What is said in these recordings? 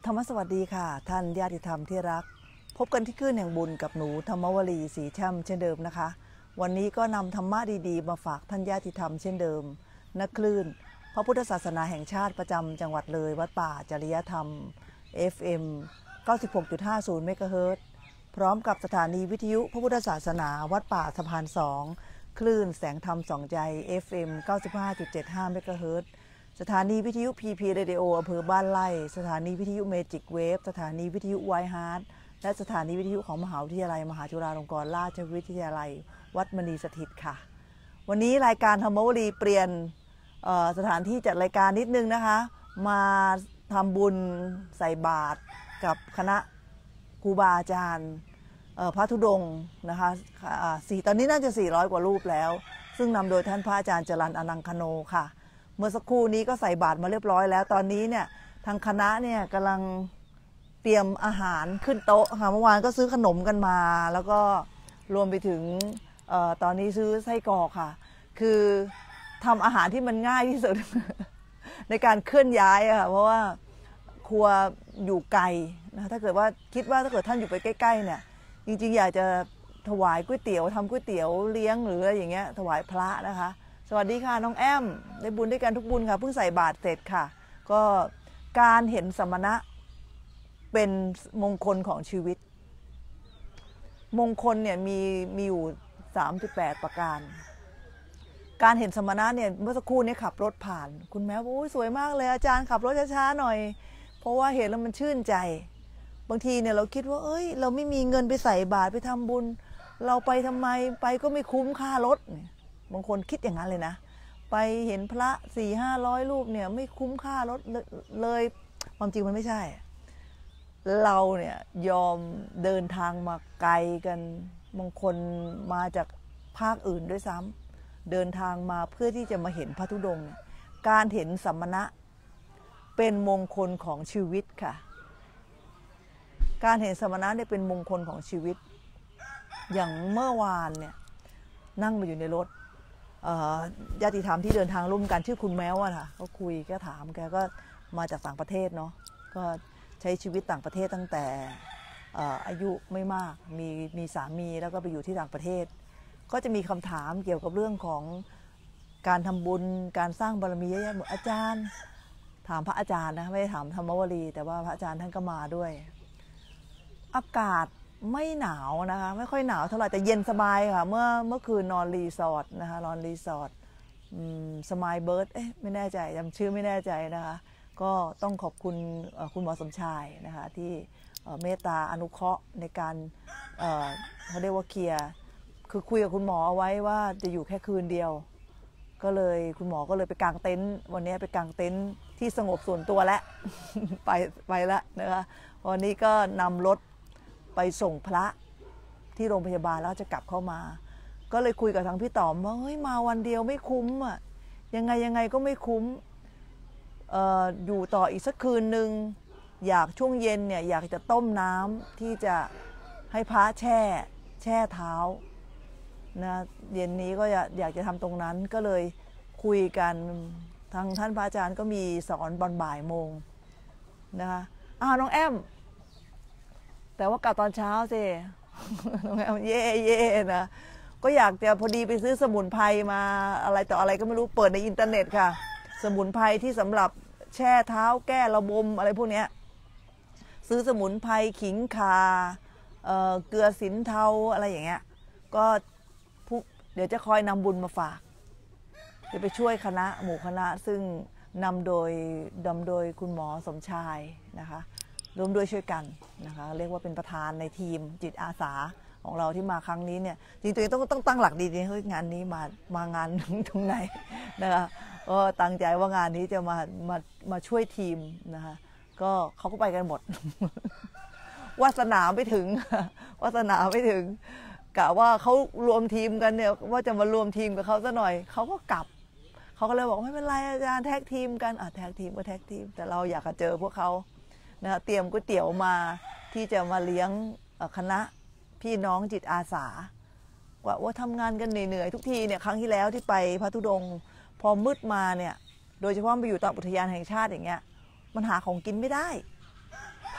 รมสวัสดีค่ะท่านญาติธรรมที่รักพบกันที่คลื่นแห่งบุญกับหนูธรรมวลีศรีช่ำเช่นเดิมนะคะวันนี้ก็นำธรรมะดีๆมาฝากท่านญาติธรรมเช่นเดิมณคลื่นพระพุทธศาสนาแห่งชาติประจำจังหวัดเลยวัดป่าจริยธรรม FM 96.50 เมกะเฮิรตซ์พร้อมกับสถานีวิทยุพระพุทธศาสนาวัดป่าสะพาน2คลื่นแสงธรรมสองใจ FM 95.75 เมกะเฮิรตซ์สถานีวิทยุพีเรดิโออำเภอบ้านไร่สถานีวิทยุเมจิกเวฟสถานีวิทยุไวฮาร์ดและสถานีวิทยุของมหาวิทยาลัยมหาจุฬาลงกรณราชวิทยาลัยวัดมณีสถิตค่ะวันนี้รายการธรรมวลีเปลี่ยนสถานที่จัดรายการนิดนึงนะคะมาทำบุญใส่บาตรกับคณะครูบาอาจารย์พระธุดงค์นะคะตอนนี้น่าจะ400 กว่ารูปแล้วซึ่งนำโดยท่านพระอาจารย์จรัญอนังคโนค่ะเมื่อสักครู่นี้ก็ใส่บาตรมาเรียบร้อยแล้วตอนนี้เนี่ยทางคณะเนี่ยกำลังเตรียมอาหารขึ้นโต๊ะค่ะเมื่อวานก็ซื้อขนมกันมาแล้วก็รวมไปถึงตอนนี้ซื้อไส้กรอกค่ะคือทำอาหารที่มันง่ายที่สุด ในการเคลื่อนย้ายค่ะเพราะว่าครัวอยู่ไกลนะถ้าเกิดว่าคิดว่าถ้าเกิดท่านอยู่ไปใกล้ๆเนี่ยจริงๆอยากจะถวายก๋วยเตี๋ยวทำก๋วยเตี๋ยวเลี้ยงหรืออะไรอย่างเงี้ยถวายพระนะคะสวัสดีค่ะน้องแอมได้บุญด้วยกันทุกบุญค่ะเพิ่งใส่บาตรเสร็จค่ะก็การเห็นสมณะเป็นมงคลของชีวิตมงคลเนี่ยมีอยู่38ประการการเห็นสมณะเนี่ยเมื่อสักครู่นี้ขับรถผ่านคุณแม่บอกสวยมากเลยอาจารย์ขับรถช้าๆหน่อยเพราะว่าเห็นแล้วมันชื่นใจบางทีเนี่ยเราคิดว่าเราไม่มีเงินไปใส่บาตรไปทำบุญเราไปทำไมไปก็ไม่คุ้มค่ารถบางคนคิดอย่างนั้นเลยนะไปเห็นพระ400-500 รูปเนี่ยไม่คุ้มค่ารถเลยความจริงมันไม่ใช่เราเนี่ยยอมเดินทางมาไกลกันบางคนมาจากภาคอื่นด้วยซ้ำเดินทางมาเพื่อที่จะมาเห็นพระธุดงค์การเห็นสมณะเป็นมงคลของชีวิตค่ะการเห็นสมณะเนี่ยเป็นมงคลของชีวิตอย่างเมื่อวานเนี่ยนั่งมาอยู่ในรถญาติธรรมที่เดินทางร่วมกันชื่อคุณแมวอะค่ะเขาคุยก็ถามแกก็มาจากต่างประเทศเนาะก็ใช้ชีวิตต่างประเทศตั้งแต่อายุไม่มากมีสามีแล้วก็ไปอยู่ที่ต่างประเทศก็จะมีคำถามเกี่ยวกับเรื่องของการทำบุญการสร้างบารมีเยอะแยะหมดอาจารย์ถามพระอาจารย์นะไม่ได้ถามธรรมวลีแต่ว่าพระอาจารย์ท่านก็มาด้วยอากาศไม่หนาวนะคะไม่ค่อยหนาวเท่าไหร่แต่เย็นสบายค่ะเมื่อคืนนอนรีสอร์ทนะคะนอนรีสอร์ทสมายเบิร์ดไม่แน่ใจจำชื่อไม่แน่ใจนะคะก็ต้องขอบคุณคุณหมอสมชายนะคะที่เมตตาอนุเคราะห์ในการเขาเรียกว่าเคลียร์คือคุยกับคุณหมอเอาไว้ว่าจะอยู่แค่คืนเดียวก็เลยคุณหมอก็เลยไปกางเต็นท์วันนี้ไปกางเต็นท์ที่สงบส่วนตัวแล้ว ไปแล้วนะคะวันนี้ก็นำรถไปส่งพระที่โรงพยาบาลแล้วจะกลับเข้ามาก็เลยคุยกับทางพี่ต๋อมว่าเฮ้ยมาวันเดียวไม่คุ้มอ่ะยังไงก็ไม่คุ้มอยู่ต่ออีกสักคืนนึงอยากช่วงเย็นเนี่ยอยากจะต้มน้ำที่จะให้พระแช่เท้านะเย็นนี้ก็อยากจะทำตรงนั้นก็เลยคุยกันทางท่านพระอาจารย์ก็มีสอนตอนบ่ายโมงนะคะน้องแอมแต่ว่ากลับตอนเช้าสิ น้องแอมเย่นะก็อยากจะพอดีไปซื้อสมุนไพรมาอะไรต่ออะไรก็ไม่รู้เปิดในอินเทอร์เน็ตค่ะสมุนไพรที่สำหรับแช่เท้าแก้ระบมอะไรพวกนี้ซื้อสมุนไพรขิงข่าเกลือสินเทาอะไรอย่างเงี้ยก็เดี๋ยวจะคอยนำบุญมาฝากจะไปช่วยหมู่คณะซึ่งนำโดยคุณหมอสมชายนะคะร่วมด้วยช่วยกันนะคะเรียกว่าเป็นประธานในทีมจิตอาสาของเราที่มาครั้งนี้เนี่ยจริงๆต้องตั้งหลักดีๆเฮ้ยงานนี้มางานตรงไหนนะคะก็ตั้งใจว่างานนี้จะมาช่วยทีมนะคะก็เขาก็ไปกันหมด วาสนาไม่ถึงกะว่าเขารวมทีมกันเนี่ยว่าจะมารวมทีมกับเขาซะหน่อยเขาก็กลับเขาก็เลยบอกไม่เป็นไรอาจารย์แท็กทีมกันแท็กทีมก็แท็กทีมแต่เราอยากจะเจอพวกเขานะเตรียมก๋วยเตี๋ยวมาที่จะมาเลี้ยงคณะพี่น้องจิตอาสาว่าทำงานกันเหนื่อยทุกทีเนี่ยครั้งที่แล้วที่ไปพระธุดงค์พอมืดมาเนี่ยโดยเฉพาะไปอยู่ตามอุทยานแห่งชาติอย่างเงี้ยมันหาของกินไม่ได้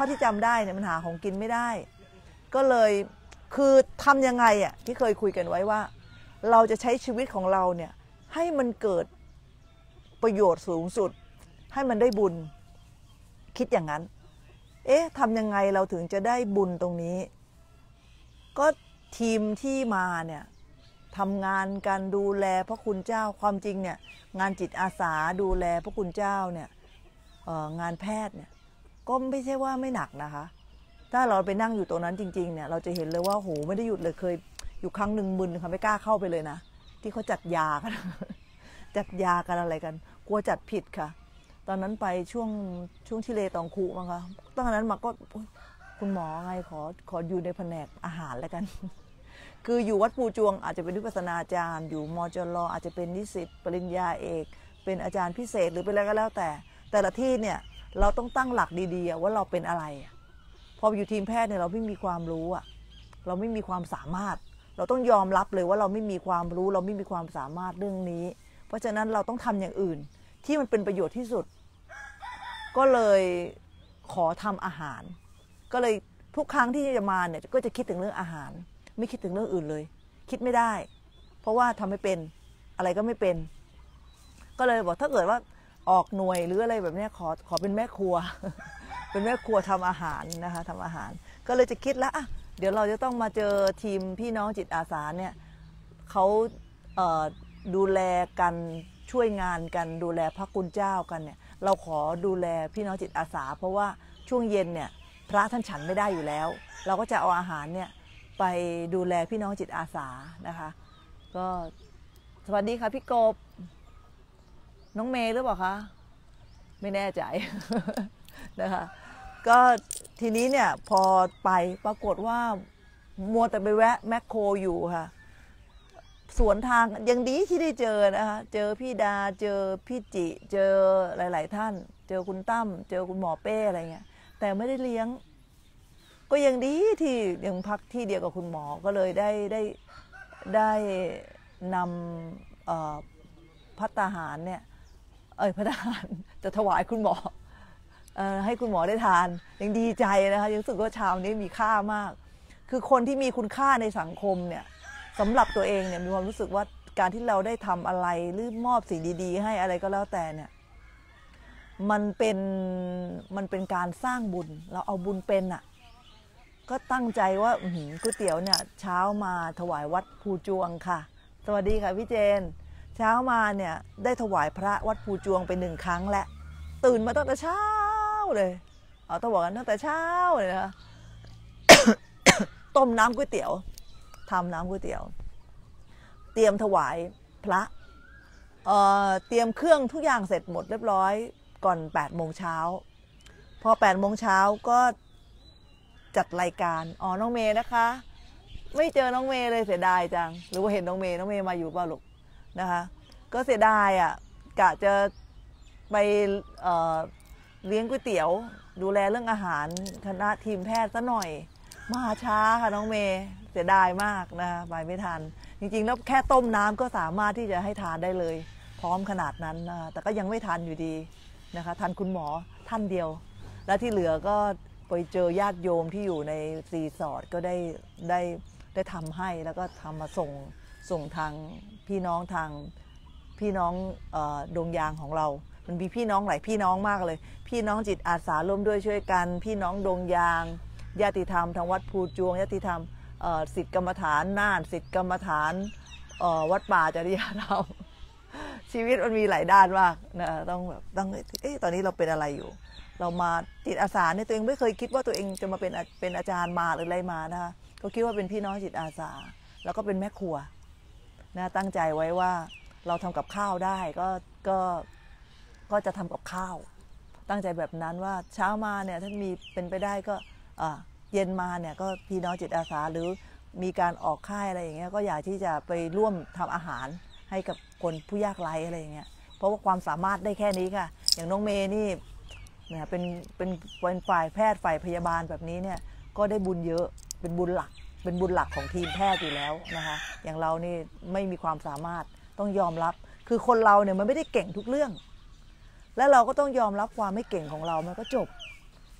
าที่จำได้เนี่ยมันหาของกินไม่ได้ก็เลยคือทำยังไงที่เคยคุยกันไว้ว่าเราจะใช้ชีวิตของเราเนี่ยให้มันเกิดประโยชน์สูงสุดให้มันได้บุญคิดอย่างนั้นทำยังไงเราถึงจะได้บุญตรงนี้ก็ทีมที่มาเนี่ยทำงานการดูแลพระคุณเจ้าความจริงเนี่ยงานจิตอาสาดูแลพระคุณเจ้าเนี่ยงานแพทย์เนี่ยก็ไม่ใช่ว่าไม่หนักนะคะถ้าเราไปนั่งอยู่ตรงนั้นจริงๆเนี่ยเราจะเห็นเลยว่าโหไม่ได้หยุดเลยเคยอยู่ครั้งหนึ่งมึนค่ะไม่กล้าเข้าไปเลยนะที่เขาจัดยากัน จัดยากันอะไรกันกลัวจัดผิดค่ะตอนนั้นไปช่วงที่เลตองคูมั้งคะตอนนั้นมาก็คุณหมอไงขออยู่ในแผนกอาหารแล้วกัน คืออยู่วัดภูจวงอาจจะเป็นวิปัสสนาจารย์อยู่มจรอาจจะเป็นนิสิตปริญญาเอกเป็นอาจารย์พิเศษหรือเป็นอะไรก็แล้วแต่ละที่เนี่ยเราต้องตั้งหลักดีๆว่าเราเป็นอะไรพออยู่ทีมแพทย์เนี่ยเราไม่มีความรู้เราไม่มีความสามารถเราต้องยอมรับเลยว่าเราไม่มีความรู้เราไม่มีความสามารถเรื่องนี้เพราะฉะนั้นเราต้องทำอย่างอื่นที่มันเป็นประโยชน์ที่สุดก็เลยขอทำอาหารก็เลยทุกครั้งที่จะมาเนี่ยก็จะคิดถึงเรื่องอาหารไม่คิดถึงเรื่องอื่นเลยคิดไม่ได้เพราะว่าทำไม่เป็นอะไรก็ไม่เป็นก็เลยบอกถ้าเกิดว่าออกหน่วยหรืออะไรแบบนี้ขอเป็นแม่ครัว เป็นแม่ครัวทำอาหารนะคะทำอาหารก็เลยจะคิดแล้วเดี๋ยวเราจะต้องมาเจอทีมพี่น้องจิตอาสาเนี่ยเขาดูแลกันช่วยงานกันดูแลพระคุณเจ้ากันเนี่ยเราขอดูแลพี่น้องจิตอาสาเพราะว่าช่วงเย็นเนี่ยพระท่านฉันไม่ได้อยู่แล้วเราก็จะเอาอาหารเนี่ยไปดูแลพี่น้องจิตอาสานะคะก็สวัสดีค่ะพี่กบน้องเมย์หรือเปล่าคะไม่แน่ใจ นะคะก็ทีนี้เนี่ยพอไปปรากฏว่ามัวแต่ไปแวะแมคโครอยู่ค่ะสวนทางยังดีที่ได้เจอนะคะเจอพี่ดาเจอพี่จิเจอหลายๆท่านเจอคุณตั้มเจอคุณหมอเป้อะไรเงี้ยแต่ไม่ได้เลี้ยงก็ยังดีที่ยังพักที่เดียวกับคุณหมอก็เลยได้นำภัตตาหารเนี่ยภัตตาหารจะถวายคุณหมอให้คุณหมอได้ทานยังดีใจนะคะยังรู้สึกว่าชามนี้มีค่ามากคือคนที่มีคุณค่าในสังคมเนี่ยสำหรับตัวเองเนี่ยมีความรู้สึกว่าการที่เราได้ทำอะไรหรือมอบสิ่งดีๆให้อะไรก็แล้วแต่เนี่ยมันเป็นการสร้างบุญเราเอาบุญเป็นก็ตั้งใจว่าก๋วยเตี๋ยวเนี่ยเช้ามาถวายวัดภูจวงค่ะสวัสดีค่ะพี่เจนเช้ามาเนี่ยได้ถวายพระวัดภูจวงไป1 ครั้งและตื่นมาตั้งแต่เช้าเลยต้องบอกกันตั้งแต่เช้าเลยนะคะ ต้มน้ำก๋วยเตี๋ยวทำน้ำก๋วยเตี๋ยวเตรียมถวายพระเตรียมเครื่องทุกอย่างเสร็จหมดเรียบร้อยก่อน8 โมงเช้าพอ8 โมงเช้าก็จัดรายการน้องเมย์นะคะไม่เจอน้องเมย์เลยเสียดายจังหรือว่าเห็นน้องเมย์มาอยู่เปล่าลูกนะคะก็เสียดายกะจะไปเลี้ยงก๋วยเตี๋ยวดูแลเรื่องอาหารคณะทีมแพทย์ซะหน่อยมาช้าค่ะน้องเมย์เสียดายมากนะคะไปไม่ทันจริงๆแล้วแค่ต้มน้ำก็สามารถที่จะให้ทานได้เลยพร้อมขนาดนั้นนะแต่ก็ยังไม่ทันอยู่ดีนะคะทันคุณหมอท่านเดียวและที่เหลือก็ไปเจอญาติโยมที่อยู่ในรีสอร์ทก็ได้ทำให้แล้วก็ทำมาส่งทางพี่น้องดงยางของเรามันมีพี่น้องหลายพี่น้องมากเลยพี่น้องจิตอาสาร่วมด้วยช่วยกันพี่น้องดงยางญาติธรรมทางวัดภูจวงญาติธรรมศิษย์กรรมฐานน่านศิษย์กรรมฐานวัดป่าจริยธรรมชีวิตมันมีหลายด้านมากนะต้องตอนนี้เราเป็นอะไรอยู่เรามาจิตอาสาเนี่ยตัวเองไม่เคยคิดว่าตัวเองจะมาเป็นอาจารย์มาหรืออะไรมานะคะก็คิดว่าเป็นพี่น้องจิตอาสาแล้วก็เป็นแม่ครัวนะตั้งใจไว้ว่าเราทำกับข้าวได้ก็จะทำกับข้าวตั้งใจแบบนั้นว่าเช้ามาเนี่ยถ้ามีเป็นไปได้ก็เย็นมาเนี่ยก็พี่น้องจิตอาสาหรือมีการออกค่ายอะไรอย่างเงี้ยก็อยากที่จะไปร่วมทำอาหารให้กับคนผู้ยากไร้อะไรอย่างเงี้ยเพราะว่าความสามารถได้แค่นี้ค่ะอย่างน้องเมย์นี่เนี่ยเป็นฝ่ายแพทย์ฝ่ายพยาบาลแบบนี้เนี่ยก็ได้บุญเยอะเป็นบุญหลักของทีมแพทย์อยู่แล้วนะคะอย่างเรานี่ไม่มีความสามารถต้องยอมรับคือคนเราเนี่ยมันไม่ได้เก่งทุกเรื่องและเราก็ต้องยอมรับความไม่เก่งของเรามันก็จบ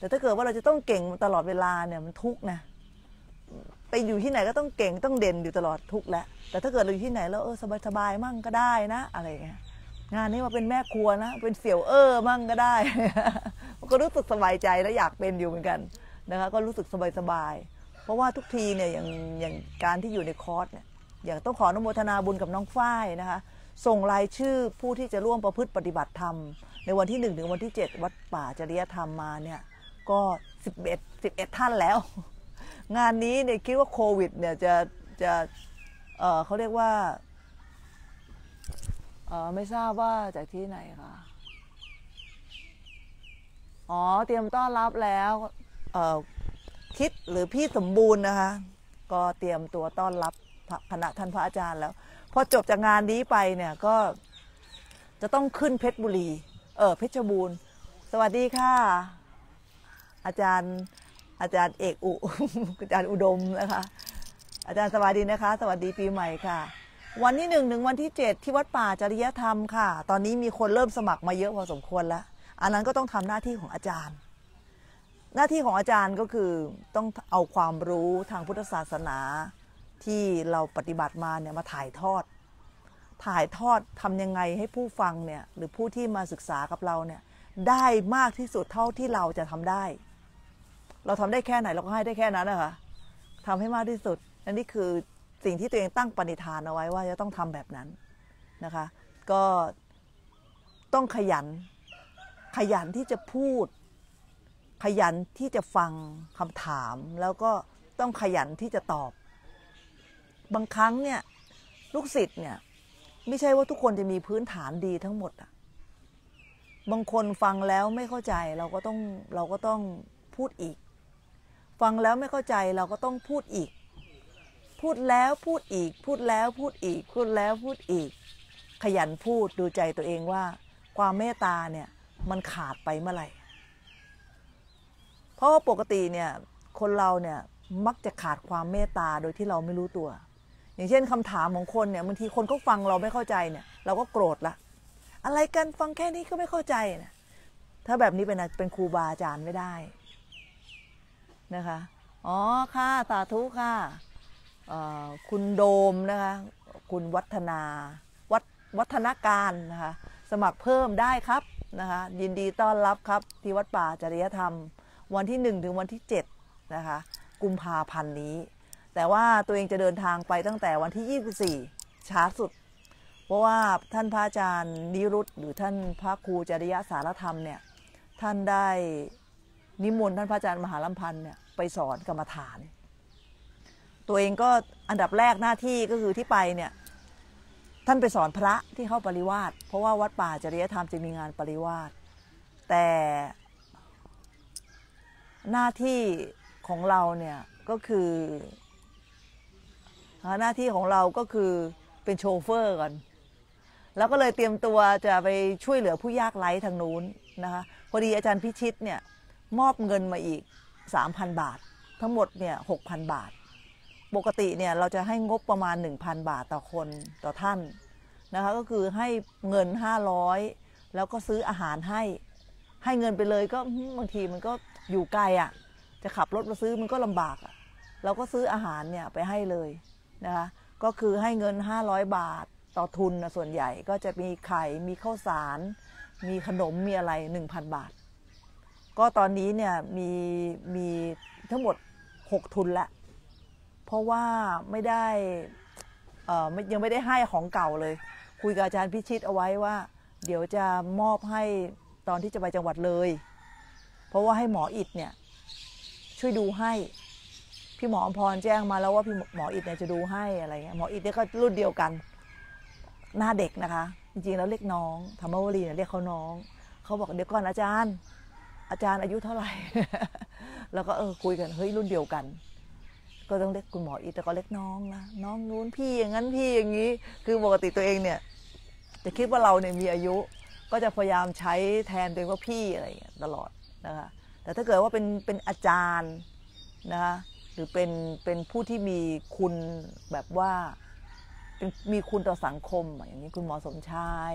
แต่ถ้าเกิดว่าเราจะต้องเก่งตลอดเวลาเนี่ยมันทุกข์นะไปอยู่ที่ไหนก็ต้องเก่งต้องเด่นอยู่ตลอดทุกข์แล้วแต่ถ้าเกิดเราอยู่ที่ไหนแล้วสบายๆมั่งก็ได้นะอะไรเงี้ยงานนี้มาเป็นแม่ครัวนะเป็นเสี่ยวมั่งก็ได้ ก็รู้สึกสบายใจและอยากเป็นอยู่เหมือนกันนะคะก็รู้สึกสบายๆเพราะว่าทุกทีเนี่ยอย่างการที่อยู่ในคอร์สเนี่ยอย่างต้องขออนุโมทนาบุญกับน้องฝ้ายนะคะส่งรายชื่อผู้ที่จะร่วมประพฤติปฏิบัติธรรมในวันที่1 ถึงวันที่ 7วัดป่าจริยธรรมมาเนี่ยก็11ท่านแล้วงานนี้เนี่ยคิดว่าโควิดเนี่ยจะเขาเรียกว่าไม่ทราบว่าจากที่ไหนคะเตรียมต้อนรับแล้วคิดหรือพี่สมบูรณ์นะคะก็เตรียมตัวต้อนรับคณะท่านพระอาจารย์แล้วพอจบจากงานนี้ไปเนี่ยก็จะต้องขึ้นเพชรบุรีเพชรบูรณ์สวัสดีค่ะอาจารย์เอกอาจารย์อุดมนะคะอาจารย์สวัสดีนะคะสวัสดีปีใหม่ค่ะวันที่1 ถึงวันที่ 7ที่วัดป่าจริยธรรมค่ะตอนนี้มีคนเริ่มสมัครมาเยอะพอสมควรแล้วอันนั้นก็ต้องทำหน้าที่ของอาจารย์หน้าที่ของอาจารย์ก็คือต้องเอาความรู้ทางพุทธศาสนาที่เราปฏิบัติมาเนี่ยมาถ่ายทอดทำยังไงให้ผู้ฟังเนี่ยหรือผู้ที่มาศึกษากับเราเนี่ยได้มากที่สุดเท่าที่เราจะทำได้เราทำได้แค่ไหนเราก็ให้ได้แค่นั้นนะคะทำให้มากที่สุดนั่นนี่คือสิ่งที่ตัวเองตั้งปณิธานเอาไว้ว่าจะต้องทำแบบนั้นนะคะก็ต้องขยันที่จะพูดขยันที่จะฟังคำถามแล้วก็ต้องขยันที่จะตอบบางครั้งเนี่ยลูกศิษย์เนี่ยไม่ใช่ว่าทุกคนจะมีพื้นฐานดีทั้งหมดอ่ะบางคนฟังแล้วไม่เข้าใจเราก็ต้องพูดอีกฟังแล้วไม่เข้าใจเราก็ต้องพูดอีกพูดแล้วพูดอีกพูดแล้วพูดอีกพูดแล้วพูดอีกขยันพูดดูใจตัวเองว่าความเมตตาเนี่ยมันขาดไปเมื่อไหร่เพราะว่าปกติเนี่ยคนเราเนี่ยมักจะขาดความเมตตาโดยที่เราไม่รู้ตัวอย่างเช่นคำถามของคนเนี่ยบางทีคนเขาฟังเราไม่เข้าใจเนี่ยเราก็โกรธละอะไรกันฟังแค่นี้ก็ไม่เข้าใจนะถ้าแบบนี้เป็นครูบาอาจารย์ไม่ได้นะคะค่ะสาธุค่ะคุณโดมนะคะคุณวัฒนาการนะคะสมัครเพิ่มได้ครับนะคะยินดีต้อนรับครับที่วัดป่าจริยธรรมวันที่1 ถึงวันที่ 7นะคะกุมภาพันธ์นี้แต่ว่าตัวเองจะเดินทางไปตั้งแต่วันที่24ช้าสุดเพราะว่าท่านพระอาจารย์นิรุตหรือท่านพระครูจริยสารธรรมเนี่ยท่านได้นิมนต์ท่านพระอาจารย์มหาลัมพันธ์เนี่ยไปสอนกรรมฐานตัวเองก็อันดับแรกหน้าที่ก็คือที่ไปเนี่ยท่านไปสอนพระที่เข้าปริวาสเพราะว่าวัดป่าจริยธรรมจะมีงานปริวาสแต่หน้าที่ของเราเนี่ยก็คือหน้าที่ของเราก็คือเป็นโชเฟอร์ก่อนแล้วก็เลยเตรียมตัวจะไปช่วยเหลือผู้ยากไร้ทางนู้นนะคะพอดีอาจารย์พิชิตเนี่ยมอบเงินมาอีก 3,000 บาททั้งหมดเนี่ย 6,000 บาทปกติเนี่ยเราจะให้งบประมาณ 1,000 บาทต่อคนต่อท่านนะคะก็คือให้เงิน500แล้วก็ซื้ออาหารให้เงินไปเลยก็บางทีมันก็อยู่ไกลอ่ะจะขับรถมาซื้อมันก็ลำบากอ่ะเราก็ซื้ออาหารเนี่ยไปให้เลยนะคะก็คือให้เงิน500 บาทต่อทุนนะส่วนใหญ่ก็จะมีไข่มีข้าวสารมีขนมมีอะไร 1,000 บาทก็ตอนนี้เนี่ยมีทั้งหมด6ทุนละเพราะว่าไม่ได้ยังไม่ได้ให้ของเก่าเลยคุยกับอาจารย์พิชิตเอาไว้ว่าเดี๋ยวจะมอบให้ตอนที่จะไปจังหวัดเลยเพราะว่าให้หมออิฐเนี่ยช่วยดูให้พี่หมออภรแจ้งมาแล้วว่าพี่หมออิฐเนี่ยจะดูให้อะไรเงี้ยหมออิฐเนี่ยก็รุ่นเดียวกันหน้าเด็กนะคะจริงๆแล้วเรียกน้องธรรมวลีเนี่ยเรียกเขาน้องเขาบอกเดี๋ยวก่อนอาจารย์อายุเท่าไหร่ แล้วก็คุยกันเฮ้ยรุ่นเดียวกันก็ต้องเรียกคุณหมออิฐแต่ก็เรียกน้องนะน้องนู้นพี่อย่างนั้นพี่อย่างนี้คือปกติตัวเองเนี่ยจะคิดว่าเราเนี่ยมีอายุก็จะพยายามใช้แทนตัวเองว่าพี่อะไรอย่างเงี้ยตลอดนะคะแต่ถ้าเกิดว่าเป็นอาจารย์นะคะหรือเป็นผู้ที่มีคุณแบบว่ามีคุณต่อสังคมอย่างนี้คุณหมอสมชาย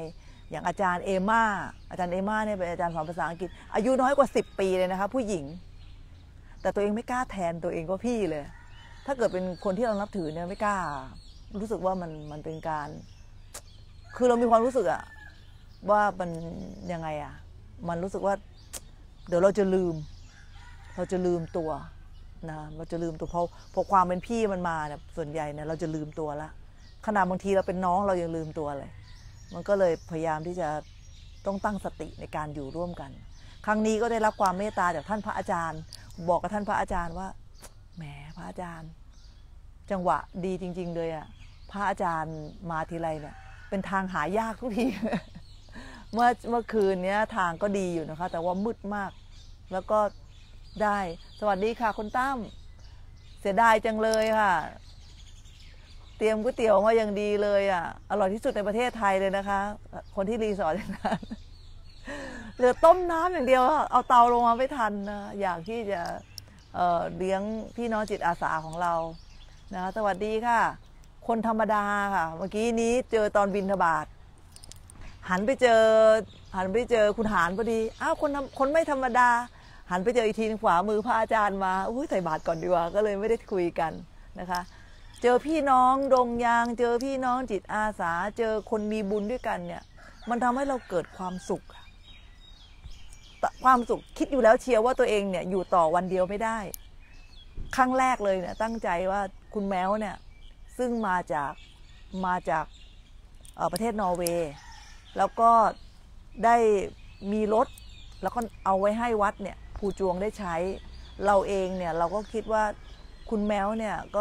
อย่างอาจารย์เอม่าเนี่ยเป็นอาจารย์สอนภาษาอังกฤษอายุน้อยกว่า10 ปีเลยนะคะผู้หญิงแต่ตัวเองไม่กล้าแทนตัวเองว่าพี่เลยถ้าเกิดเป็นคนที่เรานับถือเนี่ยไม่กล้ารู้สึกว่ามันเป็นการคือเรามีความรู้สึกอะว่ามันยังไงอะมันรู้สึกว่าเดี๋ยวเราจะลืมตัวนะเราจะลืมตัวพอความเป็นพี่มันมาเนี่ยส่วนใหญ่เนี่ยเราจะลืมตัวละขนาดบางทีเราเป็นน้องเรายังลืมตัวเลยมันก็เลยพยายามที่จะต้องตั้งสติในการอยู่ร่วมกันครั้งนี้ก็ได้รับความเมตตาจากท่านพระอาจารย์บอกกับท่านพระอาจารย์ว่าแหมพระอาจารย์จังหวะดีจริงๆเลยอ่ะพระอาจารย์มาทีไรเนี่ยเป็นทางหายากทุกที เมื่อคืนนี้ทางก็ดีอยู่นะคะแต่ว่ามืดมากแล้วก็ได้สวัสดีค่ะคุณตั้มเสียดายจังเลยค่ะเตรียมก๋วยเตี๋ยวมาอย่างดีเลยอ่ะอร่อยที่สุดในประเทศไทยเลยนะคะคนที่รีสอร์ทนั้นเหลือต้มน้ำอย่างเดียวเอาเตาลงมาไม่ทันนะอยากที่จะเลี้ยงพี่น้องจิตอาสาของเรานะสวัสดีค่ะคนธรรมดาค่ะเมื่อกี้นี้เจอตอนบิณฑบาตหันไปเจอคุณหารพอดีอ้าวคนไม่ธรรมดาหันไปเจออีกทีขวามือพระอาจารย์มาอุ้ยใส่บาตรก่อนดีกว่าก็เลยไม่ได้คุยกันนะคะเจอพี่น้องดงยางเจอพี่น้องจิตอาสาเจอคนมีบุญด้วยกันเนี่ยมันทำให้เราเกิดความสุขคิดอยู่แล้วเชียวว่าตัวเองเนี่ยอยู่ต่อวันเดียวไม่ได้ครั้งแรกเลยเนี่ยตั้งใจว่าคุณแมวเนี่ยซึ่งมาจากประเทศนอร์เวย์แล้วก็ได้มีรถแล้วก็เอาไว้ให้วัดเนี่ยภูจวงได้ใช้เราเองเนี่ยเราก็คิดว่าคุณแมวเนี่ยก็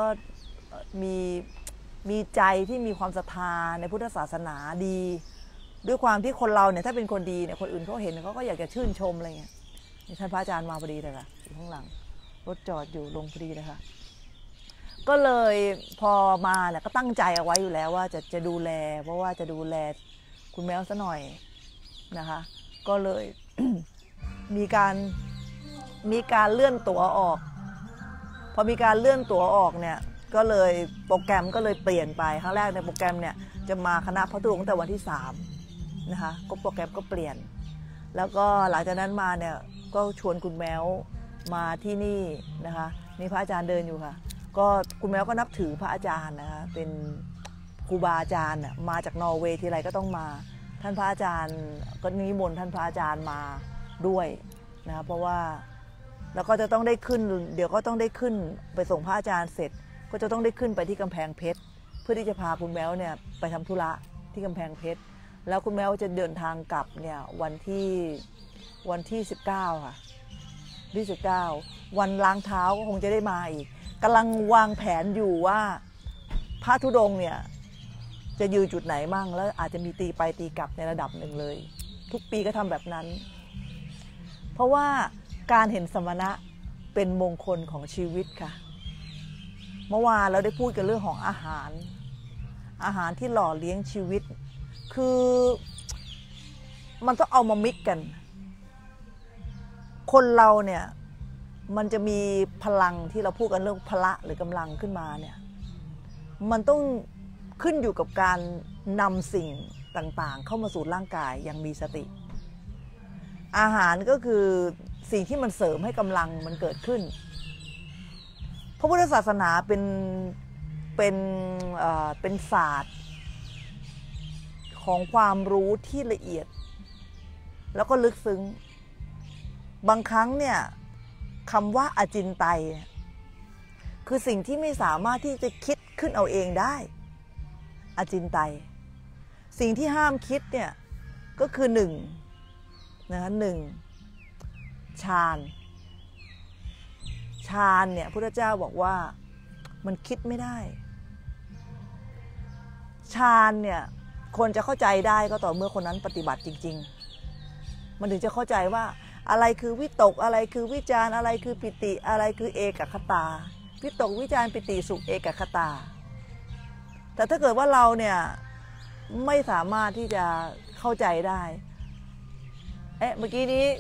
มีใจที่มีความศรัทธาในพุทธศาสนาดีด้วยความที่คนเราเนี่ยถ้าเป็นคนดีเนี่ยคนอื่นเขาเห็นเขาก็อยากจะชื่นชมอะไรเงี้ยท่านพระอาจารย์มาพอดีเลยค่ะอยู่ข้างหลังรถจอดอยู่ลงพอดีเลยค่ะก็เลยพอมาเนี่ยก็ตั้งใจเอาไว้อยู่แล้วว่าจะดูแลเพราะว่าจะดูแลคุณแมวซะหน่อยนะคะก็เลย มีการเลื่อนตั๋วออกพอมีการเลื่อนตั๋วออกเนี่ยก็เลยโปรแกรมก็เลยเปลี่ยนไปครั้งแรกในโปรแกรมเนี่ยจะมาคณะพระธุดงค์ตั้งแต่วันที่3นะคะก็โปรแกรมก็เปลี่ยนแล้วก็หลังจากนั้นมาเนี่ยก็ชวนคุณแมวมาที่นี่นะคะนี่พระอาจารย์เดินอยู่ค่ะก็คุณแมวก็นับถือพระอาจารย์นะคะเป็นครูบาอาจารย์มาจากนอร์เวย์ทีไรก็ต้องมาท่านพระอาจารย์ก็นิมนต์ท่านพระอาจารย์มาด้วยนะเพราะว่าแล้วก็จะต้องได้ขึ้นเดี๋ยวก็ต้องได้ขึ้นไปส่งพระอาจารย์เสร็จก็จะต้องได้ขึ้นไปที่กำแพงเพชรเพื่อที่จะพาคุณแมวเนี่ยไปทำธุระที่กำแพงเพชรแล้วคุณแมวจะเดินทางกลับเนี่ยวันที่19ค่ะที่19วันล้างเท้าก็คงจะได้มาอีกกำลังวางแผนอยู่ว่าพระธุดงค์เนี่ยจะยืนจุดไหนมั่งแล้วอาจจะมีตีไปตีกลับในระดับหนึ่งเลยทุกปีก็ทำแบบนั้นเพราะว่าการเห็นสมณะเป็นมงคลของชีวิตค่ะเมื่อวานเราได้พูดกันเรื่องของอาหารที่หล่อเลี้ยงชีวิตคือมันต้องเอามามิกกันคนเราเนี่ยมันจะมีพลังที่เราพูดกันเรื่องพละหรือกำลังขึ้นมาเนี่ยมันต้องขึ้นอยู่กับการนำสิ่งต่างๆเข้ามาสู่ร่างกายอย่างมีสติอาหารก็คือสิ่งที่มันเสริมให้กำลังมันเกิดขึ้นพระพุทธศาสนาเป็นศาสตร์ของความรู้ที่ละเอียดแล้วก็ลึกซึ้งบางครั้งเนี่ยคำว่าอจินไตยคือสิ่งที่ไม่สามารถที่จะคิดขึ้นเอาเองได้อจินไตยสิ่งที่ห้ามคิดเนี่ยก็คือ1นะคะฌานเนี่ยพุทธเจ้าบอกว่ามันคิดไม่ได้ฌานเนี่ยคนจะเข้าใจได้ก็ต่อเมื่อคนนั้นปฏิบัติจริงๆมันถึงจะเข้าใจว่าอะไรคือวิตกอะไรคือวิจารอะไรคือปิติอะไรคือเอกคตาวิตกวิจารปิติสุขเอกคตาแต่ถ้าเกิดว่าเราเนี่ยไม่สามารถที่จะเข้าใจได้เมื่อกี้นี้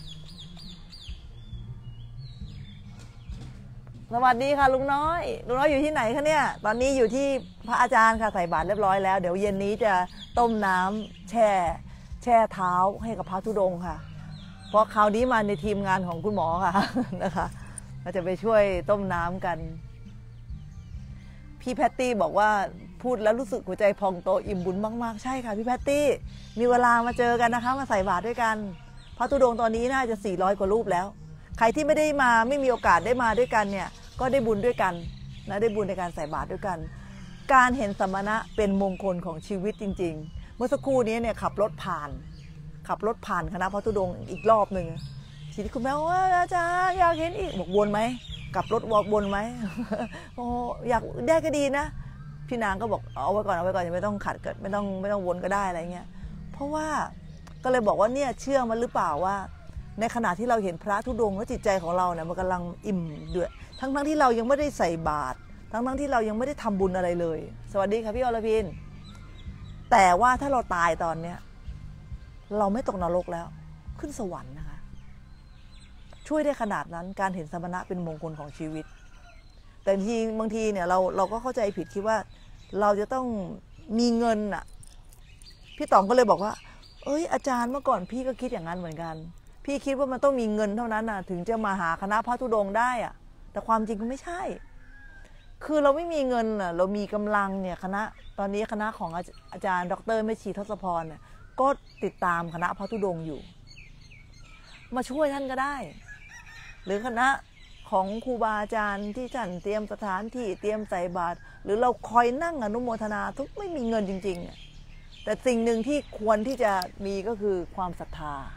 สวัสดีค่ะลุงน้อยอยู่ที่ไหนคะเนี่ยตอนนี้อยู่ที่พระอาจารย์ค่ะใส่บาตรเรียบร้อยแล้วเดี๋ยวเย็นนี้จะต้มน้ำแแช่เท้าให้กับพระธุดงค์ค่ะเพราะคราวนี้มาในทีมงานของคุณหมอค่ะนะคะเราจะไปช่วยต้มน้ำกันพี่แพตตี้บอกว่าพูดแล้วรู้สึกหัวใจพองโตอิ่มบุญมากๆใช่ค่ะพี่แพตตี้มีเวลามาเจอกันนะคะมาใส่บาตรด้วยกันพระธุดงค์ตอนนี้น่าจะ400 กว่ารูปแล้วใครที่ไม่ได้มาไม่มีโอกาสได้มาด้วยกันเนี่ยก็ได้บุญด้วยกันนะได้บุญในการใส่บาตรด้วยกันการเห็นสมณะเป็นมงคลของชีวิตจริงๆเมื่อสักครู่นี้เนี่ยขับรถผ่านคณะพระธุดงค์อีกรอบหนึ่งทีนี้คุณแม่ว่าอาจารย์อยากเห็นอีกบอกวนไหมกลับรถวนไหม โอ้อยากได้ก็ดีนะพี่นางก็บอกเอาไว้ก่อนยังไม่ต้องขัดเกิดไม่ต้องวนก็ได้อะไรเงี้ยเพราะว่าก็เลยบอกว่าเนี่ยเชื่อมันหรือเปล่าว่าในขณะที่เราเห็นพระธุดงค์แล้วจิตใจของเราเนี่ยมันกำลังอิ่มด้วยทั้งที่เรายังไม่ได้ใส่บาตรทั้งที่เรายังไม่ได้ทำบุญอะไรเลยสวัสดีค่ะพี่อรพินแต่ว่าถ้าเราตายตอนเนี้ยเราไม่ตกนรกแล้วขึ้นสวรรค์นะคะช่วยได้ขนาดนั้นการเห็นสมณะเป็นมงคลของชีวิตแต่บางทีเนี่ยเราก็เข้าใจผิดคิดว่าเราจะต้องมีเงินอ่ะพี่ต๋องก็เลยบอกว่าเอ้ยอาจารย์เมื่อก่อนพี่ก็คิดอย่างนั้นเหมือนกันพี่คิดว่ามันต้องมีเงินเท่านั้นน่ะถึงจะมาหาคณะพระธุดงค์ได้อ่ะแต่ความจริงก็ไม่ใช่คือเราไม่มีเงินอ่ะเรามีกำลังเนี่ยตอนนี้คณะของอาจารย์ดร.แม่ชีทศพรเนี่ยก็ติดตามคณะพระธุดงค์อยู่มาช่วยท่านก็ได้หรือคณะของครูบาอาจารย์ที่ท่านเตรียมสถานที่เตรียมใส่บาตรหรือเราคอยนั่งอนุโมทนาทุกไม่มีเงินจริงๆแต่สิ่งหนึ่งที่ควรที่จะมีก็คือความศรัทธา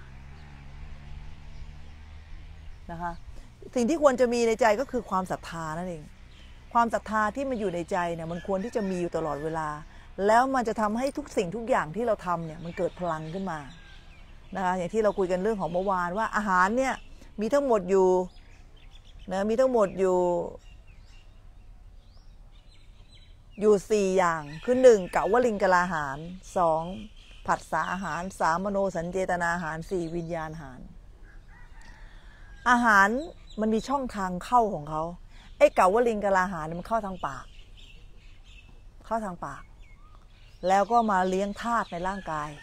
นะคะสิ่งที่ควรจะมีในใจก็คือความศรัทธานั่นเองความศรัทธาที่มันอยู่ในใจเนี่ยมันควรที่จะมีอยู่ตลอดเวลาแล้วมันจะทำให้ทุกสิ่งทุกอย่างที่เราทำเนี่ยมันเกิดพลังขึ้นมานะคะอย่างที่เราคุยกันเรื่องของเมื่อวานว่าอาหารเนี่ยมีทั้งหมดอยู่นะมีทั้งหมดอยู่4 อย่างคือ1กะวลิงกลาหาร2ผัสสะอาหาร3มโนสัญเจตนาอาหาร4วิญญาณอาหารมันมีช่องทางเข้าของเขาไอ้กะวลิงกลาหารมันเข้าทางปากแล้วก็มาเลี้ยงธาตุในร่างกาย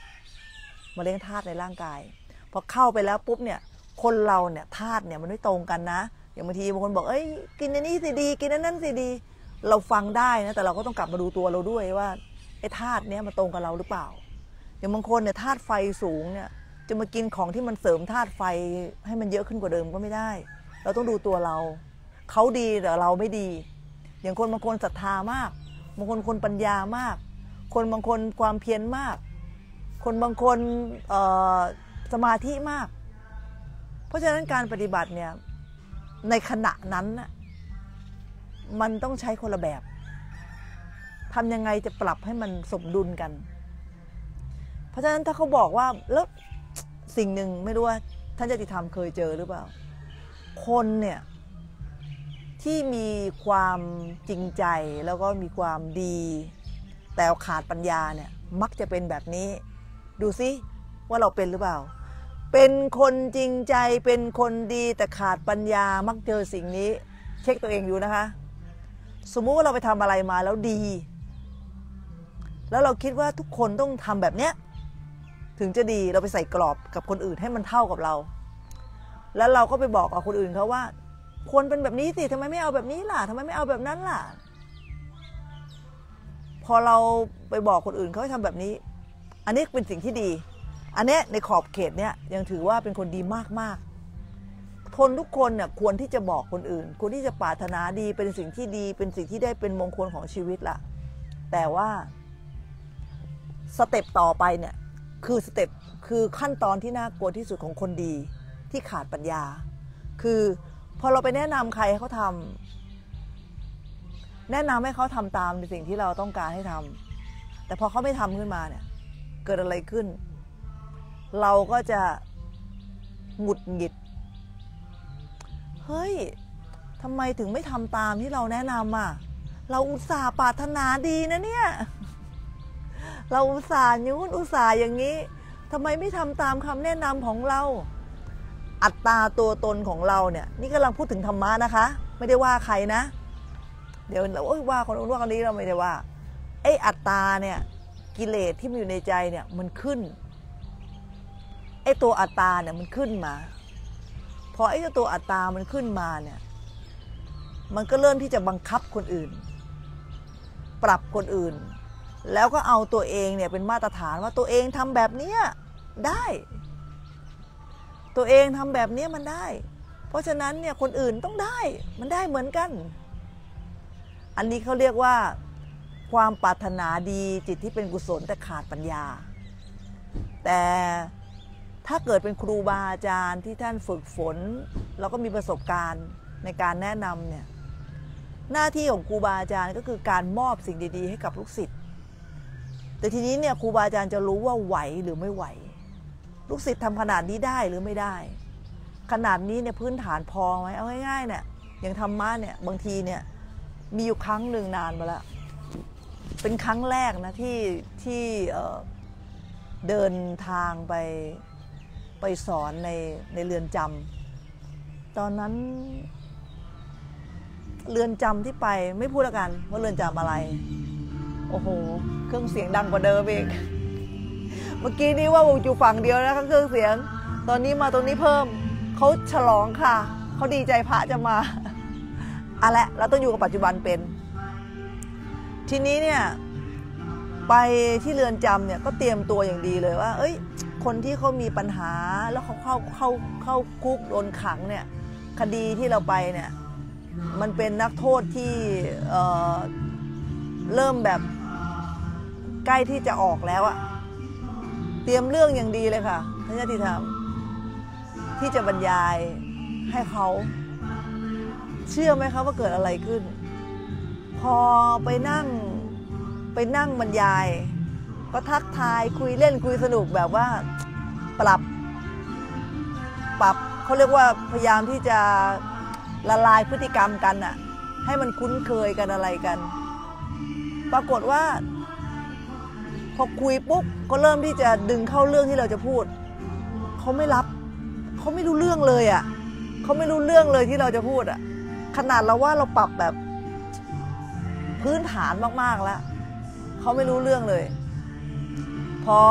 พอเข้าไปแล้วปุ๊บเนี่ยคนเราเนี่ยธาตุเนี่ยมันไม่ตรงกันนะอย่างบางทีบางคนบอกเอ้ยกินอันนี้สิดีกินอันนั้นสิดีเราฟังได้นะแต่เราก็ต้องกลับมาดูตัวเราด้วยว่าไอ้ธาตุเนี้ยมันตรงกับเราหรือเปล่าอย่างบางคนเนี่ยธาตุไฟสูงเนี่ยจะมากินของที่มันเสริมธาตุไฟให้มันเยอะขึ้นกว่าเดิมก็ไม่ได้เราต้องดูตัวเราเขาดีแต่เราไม่ดีอย่างคนบางคนศรัทธามากบางคนปัญญามากคนบางคนความเพียรมากคนบางคนสมาธิมากเพราะฉะนั้นการปฏิบัติเนี่ยในขณะนั้นน่ะมันต้องใช้คนละแบบทำยังไงจะปรับให้มันสมดุลกันเพราะฉะนั้นถ้าเขาบอกว่าแล้วสิ่งหนึ่งไม่รู้ว่าท่านญาติธรรมเคยเจอหรือเปล่าคนเนี่ยที่มีความจริงใจแล้วก็มีความดีแต่ขาดปัญญาเนี่ยมักจะเป็นแบบนี้ดูซิว่าเราเป็นหรือเปล่าเป็นคนจริงใจเป็นคนดีแต่ขาดปัญญามักเจอสิ่งนี้เช็คตัวเองอยู่นะคะสมมุติว่าเราไปทำอะไรมาแล้วดีแล้วเราคิดว่าทุกคนต้องทำแบบเนี้ยถึงจะดีเราไปใส่กรอบกับคนอื่นให้มันเท่ากับเราแล้วเราก็ไปบอกกับคนอื่นเขาว่าควรเป็นแบบนี้สิทำไมไม่เอาแบบนี้ล่ะทำไมไม่เอาแบบนั้นล่ะพอเราไปบอกคนอื่นเขาให้ทำแบบนี้อันนี้เป็นสิ่งที่ดีอันนี้ในขอบเขตเนี้ยยังถือว่าเป็นคนดีมากคนทุกคนเนี่ยควรที่จะบอกคนอื่นควรที่จะปรารถนาดีเป็นสิ่งที่ดีเป็นสิ่งที่ได้เป็นมงคลของชีวิตละแต่ว่าสเต็ปต่อไปเนี่ยคือขั้นตอนที่น่ากลัวที่สุดของคนดีที่ขาดปัญญาคือพอเราไปแนะนำใครให้เขาทำแนะนำให้เขาทำตามในสิ่งที่เราต้องการให้ทำแต่พอเขาไม่ทำขึ้นมาเนี่ยเกิดอะไรขึ้นเราก็จะหงุดหงิดเฮ้ยทำไมถึงไม่ทำตามที่เราแนะนำอ่ะเราอุตส่าห์ปรารถนาดีนะเนี่ยเราอุตส่าห์อุตส่าห์อย่างนี้ทำไมไม่ทำตามคำแนะนำของเราอัตตาตัวตนของเราเนี่ยนี่กำลังพูดถึงธรรมะนะคะไม่ได้ว่าใครนะเดี๋ยวเราว่าคนนู้นว่าคนนี้เราไม่ได้ว่าไอ้อัตตาเนี่ยกิเลสที่มันอยู่ในใจเนี่ยมันขึ้นไอ้ตัวอัตตาเนี่ยมันขึ้นมาพอไอ้ตัวอัตตามันขึ้นมาเนี่ยมันก็เริ่มที่จะบังคับคนอื่นปรับคนอื่นแล้วก็เอาตัวเองเนี่ยเป็นมาตรฐานว่าตัวเองทำแบบนี้ได้ตัวเองทำแบบนี้มันได้เพราะฉะนั้นเนี่ยคนอื่นต้องได้มันได้เหมือนกันอันนี้เขาเรียกว่าความปรารถนาดีจิตที่เป็นกุศลแต่ขาดปัญญาแต่ถ้าเกิดเป็นครูบาอาจารย์ที่ท่านฝึกฝนแล้วก็มีประสบการณ์ในการแนะนำเนี่ยหน้าที่ของครูบาอาจารย์ก็คือการมอบสิ่งดีๆให้กับลูกศิษย์แต่ทีนี้เนี่ยครูบาอาจารย์จะรู้ว่าไหวหรือไม่ไหวลูกศิษย์ทำขนาดนี้ได้หรือไม่ได้ขนาดนี้เนี่ยพื้นฐานพอไหมเอาง่ายๆเนี่ยอย่างธรรมะเนี่ยบางทีเนี่ยมีอยู่ครั้งหนึ่งนานมาแล้วเป็นครั้งแรกนะที่เดินทางไปสอนในเรือนจำตอนนั้นเรือนจำที่ไปไม่พูดแล้วกันว่าเรือนจำอะไรโอ้โหเครื่องเสียงดังกว่าเดิมเองเมื่อกี้นี้ว่าอยู่ฝั่งเดียวนะเครื่องเสียงตอนนี้มาตรงนี้เพิ่มเขาฉลองค่ะเขาดีใจพระจะมาอะไรเราต้องอยู่กับปัจจุบันเป็นทีนี้เนี่ยไปที่เรือนจำเนี่ยก็เตรียมตัวอย่างดีเลยว่าเอ้ยคนที่เขามีปัญหาแล้วเขาเข้าคุกโดนขังเนี่ยคดีที่เราไปเนี่ยมันเป็นนักโทษที่เริ่มแบบใกล้ที่จะออกแล้วอะเตรียมเรื่องอย่างดีเลยค่ะท่านญาติธรรมที่จะบรรยายให้เขาเชื่อไหมคะว่าเกิดอะไรขึ้นพอไปนั่งบรรยายก็ทักทายคุยเล่นคุยสนุกแบบว่าปรับเขาเรียกว่าพยายามที่จะละลายพฤติกรรมกันอะให้มันคุ้นเคยกันอะไรกันปรากฏว่าพอคุยปุ๊บก็เริ่มที่จะดึงเข้าเรื่องที่เราจะพูดเขาไม่รับเขาไม่รู้เรื่องเลยอะเขาไม่รู้เรื่องเลยที่เราจะพูดอะขนาดเราว่าเราปรับแบบพื้นฐานมากๆแล้วเขาไม่รู้เรื่องเลยพอ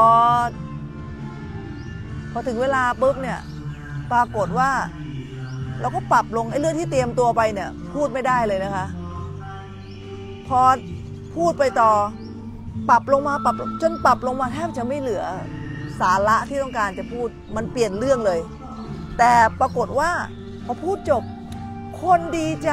ถึงเวลาปุ๊บเนี่ยปรากฏว่าเราก็ปรับลงไอ้เรื่องที่เตรียมตัวไปเนี่ยพูดไม่ได้เลยนะคะพอพูดไปต่อปรับลงมาจนปรับลงมาแทบจะไม่เหลือสาระที่ต้องการจะพูดมันเปลี่ยนเรื่องเลยแต่ปรากฏว่าพอพูดจบคนดีใจ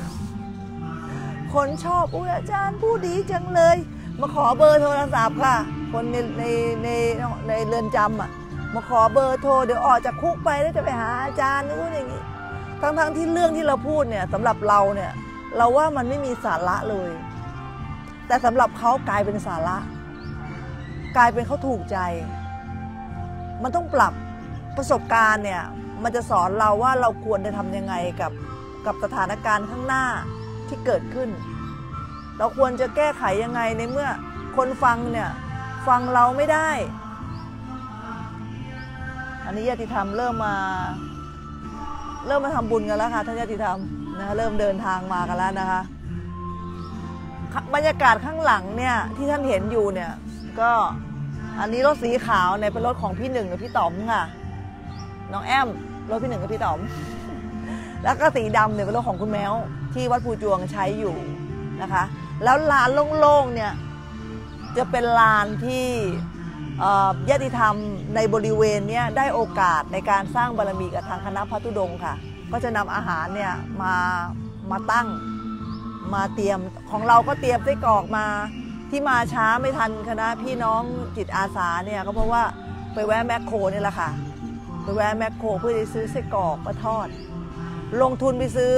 คนชอบอุ๊ยอาจารย์พูดดีจังเลยมาขอเบอร์โทรศัพท์ค่ะคนในเรือนจำอ่ะมาขอเบอร์โทรเดี๋ยวออกจากคุกไปแล้วจะไปหาอาจารย์นู่นอย่างนี้ทั้งที่เรื่องที่เราพูดเนี่ยสำหรับเราเนี่ยเราว่ามันไม่มีสาระเลยแต่สำหรับเขากลายเป็นสาระกลายเป็นเขาถูกใจมันต้องปรับประสบการณ์เนี่ยมันจะสอนเราว่าเราควรจะทำยังไงกับสถานการณ์ข้างหน้าที่เกิดขึ้นเราควรจะแก้ไขยังไงในเมื่อคนฟังเนี่ยฟังเราไม่ได้อันนี้ญาติธรรมเริ่มมาทำบุญกันแล้วค่ะท่านญาติธรรมนะคะเริ่มเดินทางมากันแล้วนะคะบรรยากาศข้างหลังเนี่ยที่ท่านเห็นอยู่เนี่ยก็อันนี้รถสีขาวเนี่ยเป็นรถของพี่หนึ่งกับพี่ต๋อมค่ะน้องแอมรถพี่หนึ่งกับพี่ต๋อมแล้วก็สีดำเนี่ยเป็นรถของคุณแมวที่วัดภูจวงใช้อยู่นะคะแล้วลานโล่งๆเนี่ยจะเป็นลานที่ญาติธรรมในบริเวณนี้ได้โอกาสในการสร้างบารมีกับทางคณะพระธุดงค์ค่ะก็จะนำอาหารเนี่ยมาตั้งมาเตรียมของเราก็เตรียมไส้กรอกมาที่มาช้าไม่ทันคณะพี่น้องจิตอาสาเนี่ยก็เพราะว่าไปแวะแมคโครนี่แหละค่ะไปแวะแมคโครเพื่อจะซื้อไส้กรอกมาทอดลงทุนไปซื้อ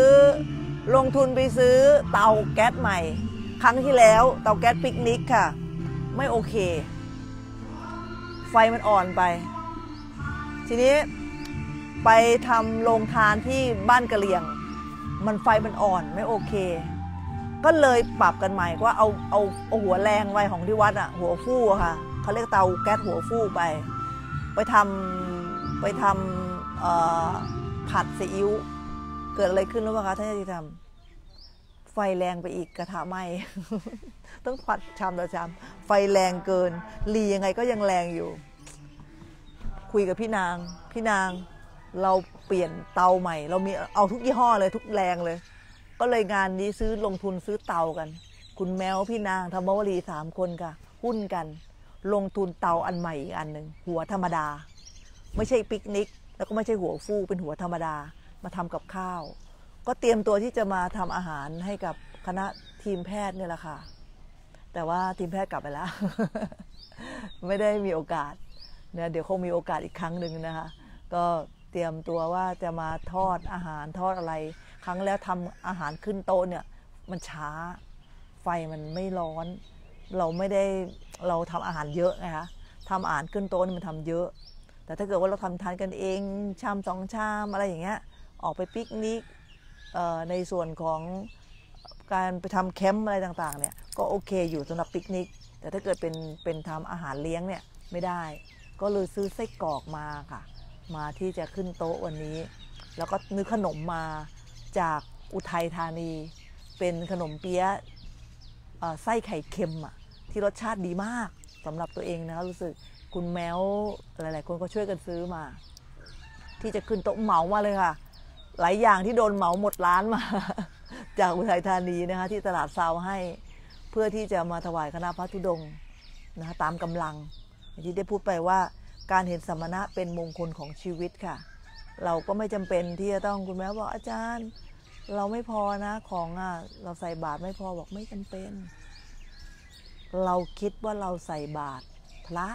เตาแก๊สใหม่ครั้งที่แล้วเตาแก๊สปิกนิกค่ะไม่โอเคไฟมันอ่อนไปทีนี้ไปทำโรงทานที่บ้านกะเหรี่ยงมันไฟมันอ่อนไม่โอเคก็เลยปรับกันใหม่ว่าเอาหัวแรงไว้ของที่วัดอะหัวฟู่ค่ะเขาเรียกเตาแก๊สหัวฟู่ไปทำผัดซีอิ๊วเกิดอะไรขึ้นรู้ป่ะคะท่านญาติธรรมไฟแรงไปอีกกระทะไหม้ ต้องผัดชามต่อชามไฟแรงเกินรียังไงก็ยังแรงอยู่คุคุยกับพี่นางเราเปลี่ยนเตาใหม่เรามีเอาทุกยี่ห้อเลยทุกแรงเลยก็เลยงานนี้ซื้อลงทุนซื้อเตากันคุณแมวพี่นางธรรมวลี3 คนค่ะหุ้นกันลงทุนเตาอันใหม่อีกอันหนึ่งหัวธรรมดาไม่ใช่ปิกนิกแล้วก็ไม่ใช่หัวฟูเป็นหัวธรรมดามาทำกับข้าวก็เตรียมตัวที่จะมาทำอาหารให้กับคณะทีมแพทย์เนี่ยแหละค่ะแต่ว่าทีมแพทย์กลับไปแล้ว ไม่ได้มีโอกาสเนี่ยเดี๋ยวคงมีโอกาสอีกครั้งหนึ่งนะคะก็เตรียมตัวว่าจะมาทอดอาหารทอดอะไรครั้งแล้วทำอาหารขึ้นโต๊ะเนี่ยมันช้าไฟมันไม่ร้อนเราทำอาหารเยอะนะคะทำอาหารขึ้นโต๊ะมันทำเยอะแต่ถ้าเกิดว่าเราทำทานกันเองชาม2 ชามอะไรอย่างเงี้ยออกไปปิกนิกในส่วนของการไปทำแคมป์อะไรต่างๆเนี่ยก็โอเคอยู่สำหรับปิกนิกแต่ถ้าเกิดเป็นทำอาหารเลี้ยงเนี่ยไม่ได้ก็เลยซื้อไส้กรอกมาค่ะมาที่จะขึ้นโต๊ะวันนี้แล้วก็นึกขนมมาจากอุทัยธานีเป็นขนมเปี๊ยะไส้ไข่เค็มที่รสชาติดีมากสำหรับตัวเองนะคะรู้สึกคุณแมวหลายๆคนก็ช่วยกันซื้อมาที่จะขึ้นโต๊ะเหมามาเลยค่ะหลายอย่างที่โดนเหมาหมดร้านมา จากอุทัยธานีนะคะที่ตลาดซาวให้เพื่อที่จะมาถวายคณะพระธุดงค์นะคะตามกำลังที่ได้พูดไปว่าการเห็นสมณะเป็นมงคลของชีวิตค่ะเราก็ไม่จำเป็นที่จะต้องคุณแม่บอกอาจารย์เราไม่พอนะของเราใส่บาตรไม่พอบอกไม่จำเป็นเราคิดว่าเราใส่บาตรพระ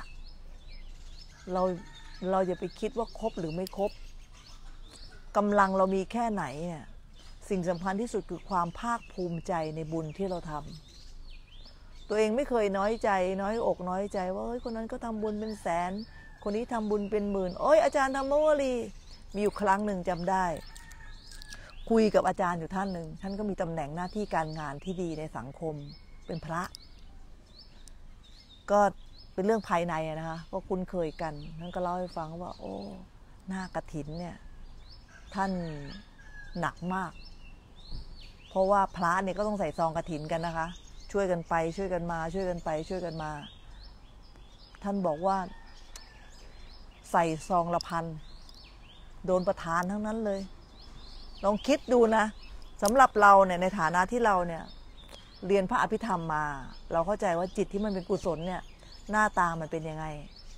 เราอย่าไปคิดว่าครบหรือไม่ครบกำลังเรามีแค่ไหนเนี่ยสิ่งสำคัญที่สุดคือความภาคภูมิใจในบุญที่เราทำตัวเองไม่เคยน้อยใจน้อยอกน้อยใจว่าเฮ้ยคนนั้นก็ทำบุญเป็นแสนคนนี้ทำบุญเป็นหมื่นโอ้ยอาจารย์ธรรมวลีมีอยู่ครั้งหนึ่งจำได้คุยกับอาจารย์อยู่ท่านหนึ่งท่านก็มีตำแหน่งหน้าที่การงานที่ดีในสังคมเป็นพระก็เป็นเรื่องภายในนะคะก็คุ้นเคยกันท่านก็เล่าให้ฟังว่าโอ้หน้ากฐินเนี่ยท่านหนักมากเพราะว่าพระเนี่ยก็ต้องใส่ซองกฐินกันนะคะช่วยกันไปช่วยกันมาช่วยกันไปช่วยกันมาท่านบอกว่าใส่ซองละ1,000โดนประทานทั้งนั้นเลยลองคิดดูนะสำหรับเราเนี่ยในฐานะที่เราเนี่ยเรียนพระอภิธรรมมาเราเข้าใจว่าจิตที่มันเป็นกุศลเนี่ยหน้าตามันเป็นยังไง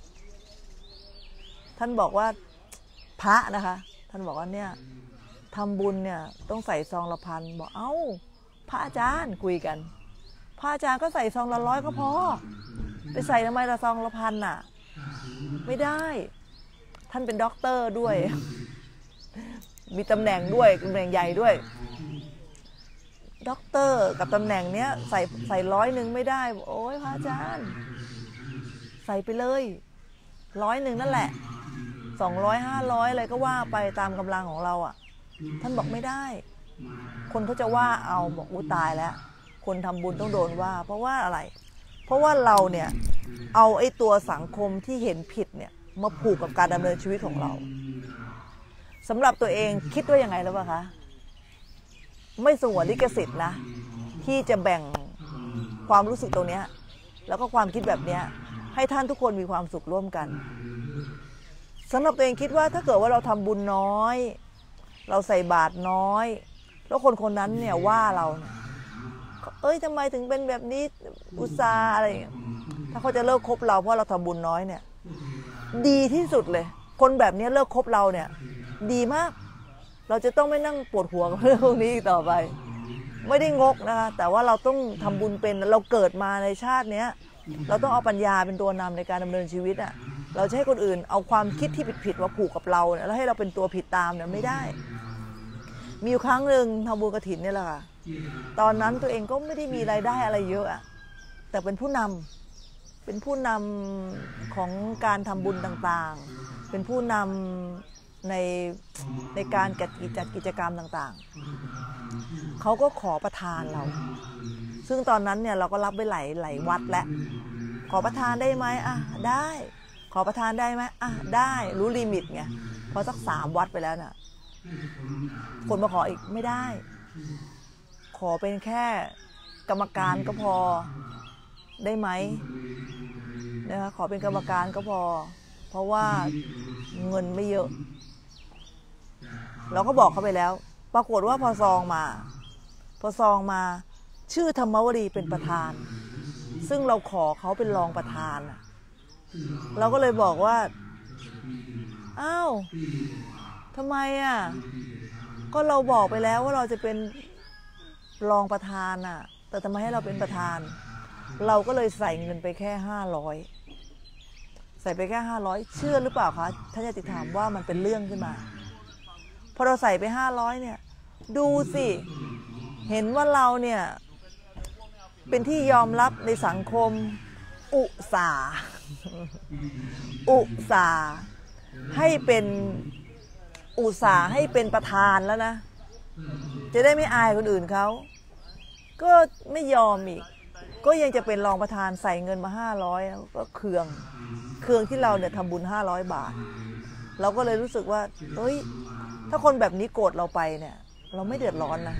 ท่านบอกว่าพระนะคะท่านบอกว่าเนี่ยทำบุญเนี่ยต้องใส่ซองละ1,000บอกเอ้าพระอาจารย์คุยกันพระอาจารย์ก็ใส่ซองละ100ก็พอไปใส่ทำไมละซองละ1,000น่ะไม่ได้ท่านเป็นด็อกเตอร์ด้วยมีตำแหน่งด้วยตำแหน่งใหญ่ด้วยด็อกเตอร์กับตำแหน่งเนี้ยใส่100ไม่ได้โอ้ยพระอาจารย์ใส่ไปเลย100นั่นแหละ200 500อะไรก็ว่าไปตามกำลังของเราท่านบอกไม่ได้คนเขาจะว่าเอาบอกอู้ตายแล้วคนทำบุญต้องโดนว่าเพราะว่าอะไรเพราะว่าเราเนี่ยเอาไอ้ตัวสังคมที่เห็นผิดเนี่ยมาผูกกับการดำเนินชีวิตของเราสำหรับตัวเองคิดว่ายังไงแล้วป่ะคะไม่สงวนลิขสิทธิ์นะที่จะแบ่งความรู้สึกตรงนี้แล้วก็ความคิดแบบนี้ให้ท่านทุกคนมีความสุขร่วมกันสำหรับตัวเองคิดว่าถ้าเกิดว่าเราทำบุญน้อยเราใส่บาตรน้อยแล้วคนคนนั้นเนี่ยว่าเราเอ้ยทำไมถึงเป็นแบบนี้อุตส่าห์อะไรอย่างเงี้ยถ้าเขาจะเลิกคบเราเพราะเราทำบุญน้อยเนี่ยดีที่สุดเลยคนแบบนี้เลิกคบเราเนี่ยดีมากเราจะต้องไม่นั่งปวดหัวกับเรื่องพวกนี้อีกต่อไปไม่ได้งกนะคะแต่ว่าเราต้องทำบุญเป็นเราเกิดมาในชาตินี้เราต้องเอาปัญญาเป็นตัวนำในการดำเนินชีวิตเราจะให้คนอื่นเอาความคิดที่ผิดๆมาผูกกับเราเนี่ยแล้วให้เราเป็นตัวผิดตามเนี่ยไม่ได้มีอยู่ครั้งหนึ่งทำบุญกฐินเนี่ยแหละค่ะตอนนั้นตัวเองก็ไม่ได้มีรายได้อะไรเยอะแต่เป็นผู้นำของการทำบุญต่างๆเป็นผู้นำในการจัดกิจกรรมต่างๆเขาก็ขอประทานเราซึ่งตอนนั้นเนี่ยเราก็รับไปหลายวัดแล้วขอประทานได้ไหมได้ขอประทานได้ไหมได้รู้ลิมิตไงพอสัก3 วัดไปแล้วน่ะคนมาขออีกไม่ได้ขอเป็นแค่กรรมการก็พอได้ไหมนะคะขอเป็นกรรมการก็พอเพราะว่าเงินไม่เยอะเราก็บอกเขาไปแล้วปรากฏว่าพอซองมาชื่อธรรมวดีเป็นประธานซึ่งเราขอเขาเป็นรองประธานเราก็เลยบอกว่าอ้าวทำไมก็เราบอกไปแล้วว่าเราจะเป็นรองประธานแต่ทำไมให้เราเป็นประธานเราก็เลยใส่เงินไปแค่500ใส่ไปแค่500เชื่อหรือเปล่าคะท่านญาติถามว่ามันเป็นเรื่องขึ้นมาพอเราใส่ไป500เนี่ยดูสิเห็นว่าเราเนี่ยเป็นที่ยอมรับในสังคมอุตส่าห์ให้เป็นประธานแล้วนะจะได้ไม่อายคนอื่นเขาก็ไม่ยอมอีกก็ยังจะเป็นรองประธานใส่เงินมา500ก็เคืองที่เราเนี่ยทำบุญ500 บาทเราก็เลยรู้สึกว่าเฮ้ยถ้าคนแบบนี้โกรธเราไปเนี่ยเราไม่เดือดร้อนนะ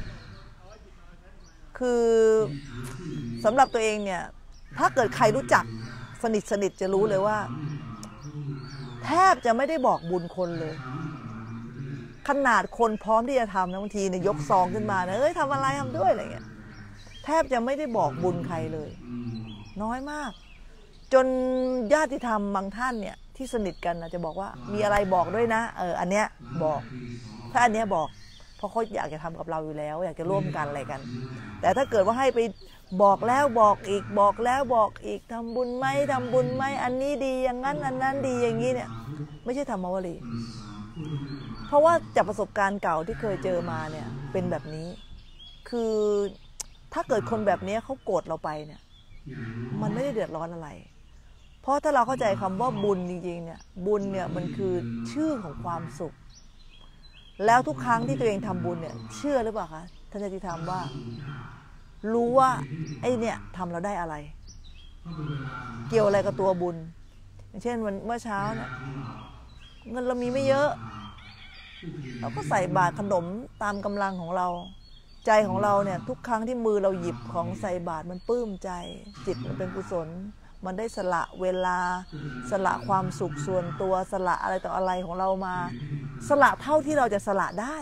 คือสำหรับตัวเองเนี่ยถ้าเกิดใครรู้จักสนิทจะรู้เลยว่าแทบจะไม่ได้บอกบุญคนเลยขนาดคนพร้อมที่จะทำนะบางทีเนี่ยยกซองขึ้นมานะทำอะไรทำด้วยอะไรเงี้ยแทบจะไม่ได้บอกบุญใครเลยน้อยมากจนญาติธรรมบางท่านเนี่ยที่สนิทกันจะบอกว่ามีอะไรบอกด้วยนะอันเนี้ยบอกถ้าอันเนี้ยบอกเพราะเขาอยากจะทำกับเราอยู่แล้วอยากจะร่วมกันอะไรกันแต่ถ้าเกิดว่าให้ไปบอกแล้วบอกอีกบอกแล้วบอกอีกทำบุญไหมอันนี้ดีอย่างนั้นอันนั้นดีอย่างนี้เนี่ยไม่ใช่ธรรมวลีเพราะว่าจากประสบการณ์เก่าที่เคยเจอมาเนี่ยเป็นแบบนี้คือถ้าเกิดคนแบบนี้เขาโกรธเราไปเนี่ยมันไม่ได้เดือดร้อนอะไรเพราะถ้าเราเข้าใจคำว่าบุญจริงๆเนี่ยบุญเนี่ยมันคือชื่อของความสุขแล้วทุกครั้งที่ตัวเองทำบุญเนี่ยเชื่อหรือเปล่าคะท่านญาติธรรมว่ารู้ว่าไอ้เนี่ยทำเราได้อะไรเกี่ยวอะไรกับตัวบุญอย่างเช่นเมื่อเช้าเนี่ยเงินเรามีไม่เยอะเราก็ใส่บาตรขนมตามกำลังของเราใจของเราเนี่ยทุกครั้งที่มือเราหยิบของใส่บาตรมันปลื้มใจจิตมันเป็นกุศลมันได้สละเวลาสละความสุขส่วนตัวสละอะไรต่ออะไรของเรามาสละเท่าที่เราจะสละได้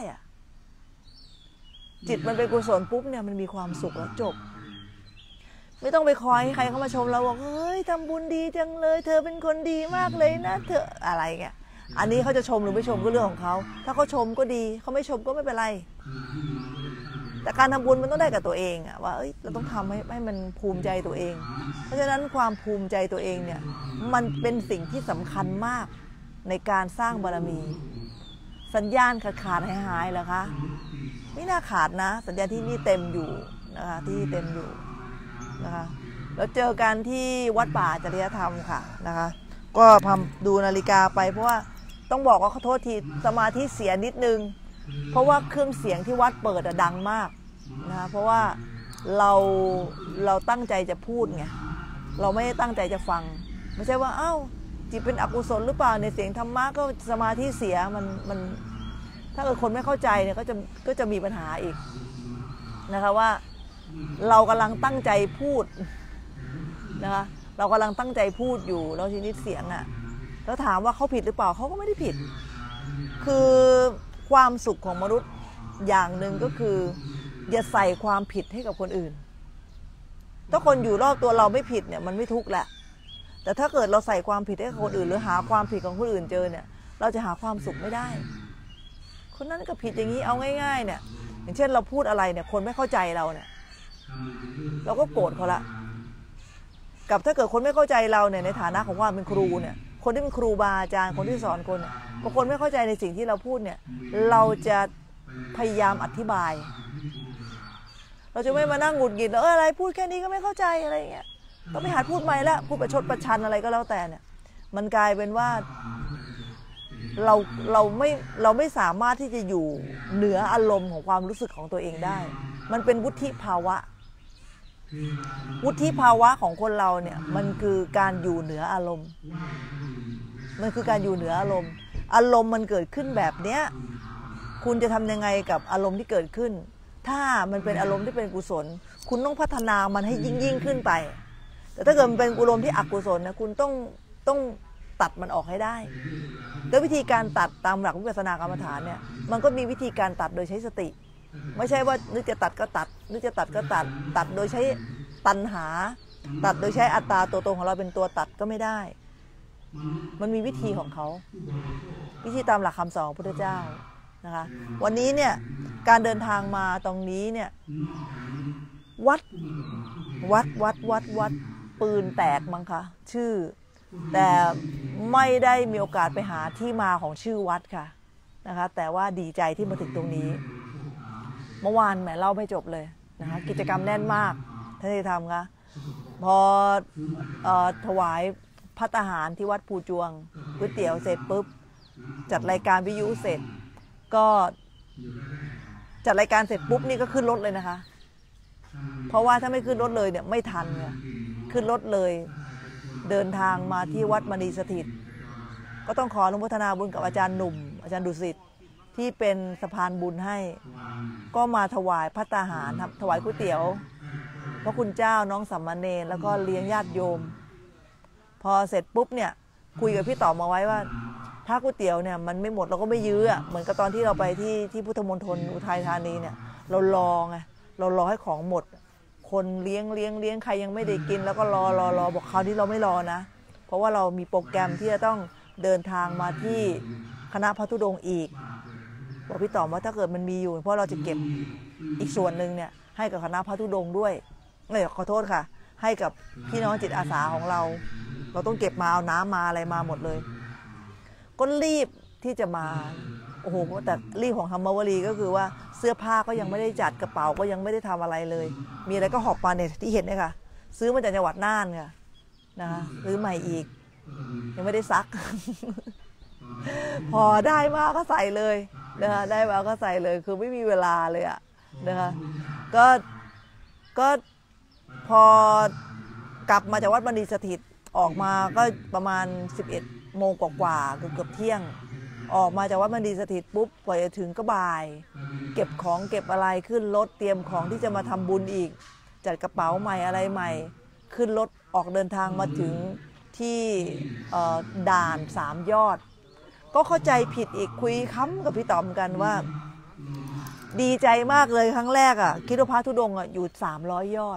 จิตมันเป็นกุศลปุ๊บเนี่ยมันมีความสุขแล้วจบไม่ต้องไปคอยให้ใครเข้ามาชมเราบอกเฮ้ยทำบุญดีจังเลยเธอเป็นคนดีมากเลยนะเธออะไรเงี้ยอันนี้เขาจะชมหรือไม่ชมก็เรื่องของเขาถ้าเขาชมก็ดีเขาไม่ชมก็ไม่เป็นไรแต่การทำบุญมันต้องได้กับตัวเองว่าเราต้องทำให้มันภูมิใจตัวเองเพราะฉะนั้นความภูมิใจตัวเองเนี่ยมันเป็นสิ่งที่สำคัญมากในการสร้างบารมีสัญญาณขาดหายเหรอคะไม่น่าขาดนะสัญญาณที่นี่เต็มอยู่นะคะที่เต็มอยู่นะคะแล้วเจอกันที่วัดป่าจริยธรรมค่ะนะคะก็พาดูนาฬิกาไปเพราะว่าต้องบอกว่าขอโทษทีสมาธิเสียนิดนึงเพราะว่าเครื่องเสียงที่วัดเปิดดังมากนะคะเพราะว่าเราตั้งใจจะพูดไงเราไม่ได้ตั้งใจจะฟังไม่ใช่ว่าจิตเป็นอกุศลหรือเปล่าในเสียงธรรมะก็สมาธิเสียมันถ้าเกิดคนไม่เข้าใจเนี่ยก็จะมีปัญหาอีกนะคะว่าเรากำลังตั้งใจพูดนะคะเรากำลังตั้งใจพูดอยู่แล้วทีนี้เสียงแล้วถามว่าเขาผิดหรือเปล่าเขาก็ไม่ได้ผิดคือความสุขของมนุษย์อย่างหนึ่งก็คืออย่าใส่ความผิดให้กับคนอื่นถ้าคนอยู่รอบตัวเราไม่ผิดเนี่ยมันไม่ทุกข์แหละแต่ถ้าเกิดเราใส่ความผิดให้กับคนอื่นหรือหาความผิดของคนอื่นเจอเนี่ยเราจะหาความสุขไม่ได้คนนั้นก็ผิดอย่างนี้เอาง่ายๆเนี่ยอย่างเช่นเราพูดอะไรเนี่ยคนไม่เข้าใจเราเนี่ยเราก็โกรธเขาละกับถ้าเกิดคนไม่เข้าใจเราเนี่ยในฐานะของความเป็นครูเนี่ยคนที่เป็นครูบาอาจารย์คนที่สอนคนเนี่ยบางคนไม่เข้าใจในสิ่งที่เราพูดเนี่ยเราจะพยายามอธิบายเราจะไม่มานั่งหงุดหงิดแล้วอะไรพูดแค่นี้ก็ไม่เข้าใจอะไรอย่างเงี้ยก็ไม่หัดพูดใหม่ละพูดประชดประชันอะไรก็แล้วแต่เนี่ยมันกลายเป็นว่าเราไม่สามารถที่จะอยู่เหนืออารมณ์ของความรู้สึกของตัวเองได้มันเป็นวุฒิภาวะของคนเราเนี่ยมันคือการอยู่เหนืออารมณ์มันคือการอยู่เหนืออารมณ์มันเกิดขึ้นแบบเนี้ยคุณจะทำยังไงกับอารมณ์ที่เกิดขึ้นถ้ามันเป็นอารมณ์ที่เป็นกุศลคุณต้องพัฒนามันให้ยิ่งขึ้นไปแต่ถ้าเกิดมันเป็นอารมณ์ที่อกุศลนะคุณต้องตัดมันออกให้ได้โดยวิธีการตัดตามหลักวิปัสสนากรรมฐานเนี่ยมันก็มีวิธีการตัดโดยใช้สติไม่ใช่ว่านึกจะตัดก็ตัดนึกจะตัดก็ตัดโดยใช้ตัณหาตัดโดยใช้อัตตาตัวตนของเราเป็นตัวตัดก็ไม่ได้มันมีวิธีของเขาวิธีตามหลักคำสอนของพระพุทธเจ้านะคะวันนี้เนี่ยการเดินทางมาตรงนี้เนี่ยวัดปืนแตกมั้งคะชื่อแต่ไม่ได้มีโอกาสไปหาที่มาของชื่อวัดค่ะนะคะแต่ว่าดีใจที่มาถึงตรงนี้เมื่อวานแหมเล่าไม่จบเลยนะคะกิจกรรมแน่นมากท่านได้ทำคะพอถวายภัตตาหารที่วัดภูจวงก๋วยเตี๋ยวเสร็จปุ๊บจัดรายการวิทยุเสร็จก็จัดรายการเสร็จปุ๊บนี่ก็ขึ้นรถเลยนะคะเพราะว่าถ้าไม่ขึ้นรถเลยเนี่ยไม่ทันเนี่ยขึ้นรถเลยเดินทางมาที่วัดมณีสถิตก็ต้องขออนุโมทนาบุญกับอาจารย์หนุ่มอาจารย์ดุสิตที่เป็นสะพานบุญให้ก็มาถวายภัตตาหารถวายก๋วยเตี๋ยวพระคุณเจ้าน้องสามเณรแล้วก็เลี้ยงญาติโยมพอเสร็จปุ๊บเนี่ยคุยกับพี่ต่อมาไว้ว่าถ้าก๋วยเตี๋ยวเนี่ยมันไม่หมดเราก็ไม่ยื้อเหมือนกับตอนที่เราไปที่พุทธมณฑลอุทัยธานีเนี่ยเรารอไงเรารอให้ของหมดคนเลี้ยงใครยังไม่ได้กินแล้วก็รอบอกคราวนี้เราไม่รอนะเพราะว่าเรามีโปรแกรมที่จะต้องเดินทางมาที่คณะพระธุดงค์อีกบอกพี่ต่อว่าถ้าเกิดมันมีอยู่เพราะเราจะเก็บอีกส่วนหนึ่งเนี่ยให้กับคณะพระธุดงค์ด้วยขอโทษค่ะให้กับพี่น้องจิตอาสาของเราต้องเก็บมาเอาน้ำมาอะไรมาหมดเลยก็รีบที่จะมาโอ้โหแต่รีบของธรรมวลีก็คือว่าเสื้อผ้าก็ยังไม่ได้จัดกระเป๋าก็ยังไม่ได้ทำอะไรเลยมีอะไรก็หอบมาเนี่ยที่เห็นเนี่ยค่ะซื้อมาจากจังหวัดน่านค่ะนะคะซื้อใหม่อีกยังไม่ได้ซัก พอได้มาก็ใส่เลยนะคะได้มาก็ใส่เลยคือไม่มีเวลาเลยอะนะคะก็พอกลับมาจากวัดมณีสถิตออกมาก็ประมาณ11 โมงกว่าเกือบเที่ยงออกมาจากวัดมณีสถิตปุ๊บกว่าจะถึงก็บ่ายเก็บของเก็บอะไรขึ้นรถเตรียมของที่จะมาทำบุญอีกจัดกระเป๋าใหม่อะไรใหม่ขึ้นรถออกเดินทางมาถึงที่ด่าน3 ยอดก็เข้าใจผิดอีกคุยค้ำกับพี่ต๋อมกันว่าดีใจมากเลยครั้งแรกอ่ะคิดว่าพระธุดงค์อ่ะอยู่300 ยอด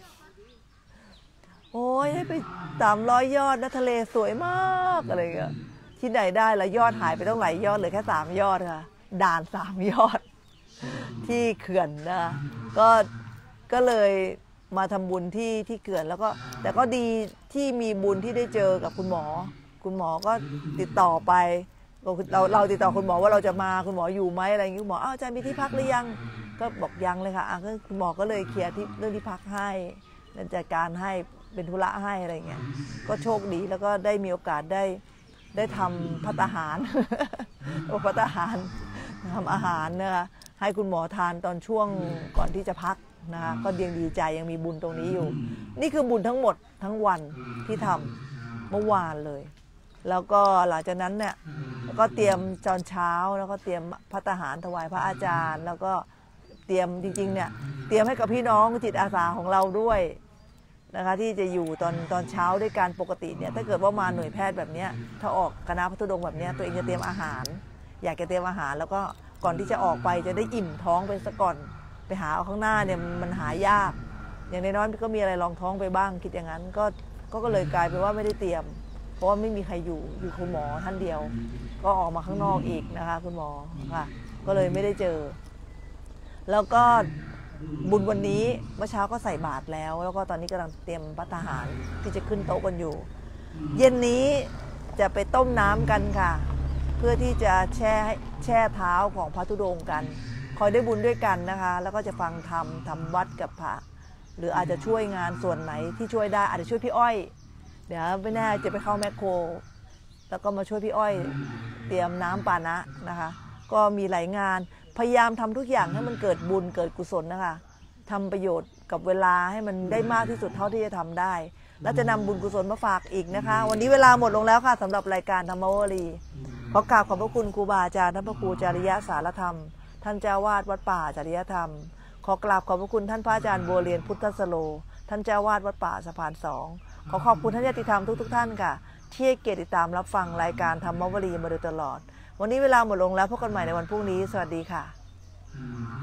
โอ้ยให้ไป300 ยอดนะทะเลสวยมากอะไรเงี้ยที่ไหนได้ละยอดหายไปต้องหลายยอดเลยแค่3 ยอดค่ะด่าน3 ยอดที่เขื่อนนะก็เลยมาทำบุญที่เขื่อนแล้วก็แต่ก็ดีที่มีบุญที่ได้เจอกับคุณหมอก็ติดต่อไปเราติดต่อคุณหมอว่าเราจะมาคุณหมออยู่ไหมอะไรอย่างนี้คุณหมออาจารย์มีที่พักหรือยังก็บอกยังเลยค่ะก็คุณหมอก็เลยเคลียร์เรื่องที่พักให้จัดการให้เป็นธุระให้อะไรเงี้ยก็โชคดีแล้วก็ได้มีโอกาสได้ทำภัตตาหารภัตตาหารทำอาหารนะคะให้คุณหมอทานตอนช่วงก่อนที่จะพักนะคะก็ยังดีใจยังมีบุญตรงนี้อยู่นี่คือบุญทั้งหมดทั้งวันที่ทำเมื่อวานเลยแล้วก็หลังจากนั้นเนี่ยก็เตรียมตอนเช้าแล้วก็เตรียมภัตตาหารถวายพระอาจารย์แล้วก็เตรียมจริงๆเนี่ยเตรียมให้กับพี่น้องจิตอาสาของเราด้วยนะคะที่จะอยู่ตอนเช้าด้วยการปกติเนี่ยถ้าเกิดว่ามาหน่วยแพทย์แบบนี้ถ้าออกคณะพระธุดงค์แบบนี้ตัวเองจะเตรียมอาหารอยากจะเตรียมอาหารแล้วก็ก่อนที่จะออกไปจะได้อิ่มท้องไปซะก่อนไปหาเอาข้างหน้าเนี่ยมันหายากอย่างน้อยๆก็มีอะไรรองท้องไปบ้างคิดอย่างนั้นก็เลยกลายเป็นว่าไม่ได้เตรียมเพราะว่าไม่มีใครอยู่คุณหมอท่านเดียวก็ออกมาข้างนอกอีกนะคะคุณหมอค่ะก็เลยไม่ได้เจอแล้วก็บุญวันนี้เมื่อเช้าก็ใส่บาตรแล้วก็ตอนนี้กำลังเตรียมภัตตาหารที่จะขึ้นโต๊ะกันอยู่เย็นนี้จะไปต้มน้ำกันค่ะเพื่อที่จะแช่เท้าของพระธุดงค์กันคอยได้บุญด้วยกันนะคะแล้วก็จะฟังธรรมทำวัดกับพระหรืออาจจะช่วยงานส่วนไหนที่ช่วยได้อาจจะช่วยพี่อ้อยเดี๋ยวไม่แน่จะไปเข้าแมคโครแล้วก็มาช่วยพี่อ้อยเตรียมน้ำปานะนะคะก็มีหลายงานพยายามทำทุกอย่างให้มันเกิดบุญเกิดกุศลนะคะทำประโยชน์กับเวลาให้มันได้มากที่สุดเท่าที่จะทำได้และจะนำบุญกุศลมาฝากอีกนะคะวันนี้เวลาหมดลงแล้วค่ะสำหรับรายการธรรมวลีขอกราบขอบพระคุณครูบาอาจารย์ท่านพระครูจริยสารธรรมท่านเจ้าวาดวัดป่าจริยธรรมขอกราบขอบพระคุณท่านพระอาจารย์บัวเรียนพุทธสโลท่านเจ้าวาดวัดป่าสะพาน2ขอขอบคุณท่านญาติธรรมทุกท่านค่ะที่ให้เกียรติติดตามรับฟังรายการธรรมวลีมาโดยตลอดวันนี้เวลาหมดลงแล้วพบกันใหม่ในวันพรุ่งนี้สวัสดีค่ะ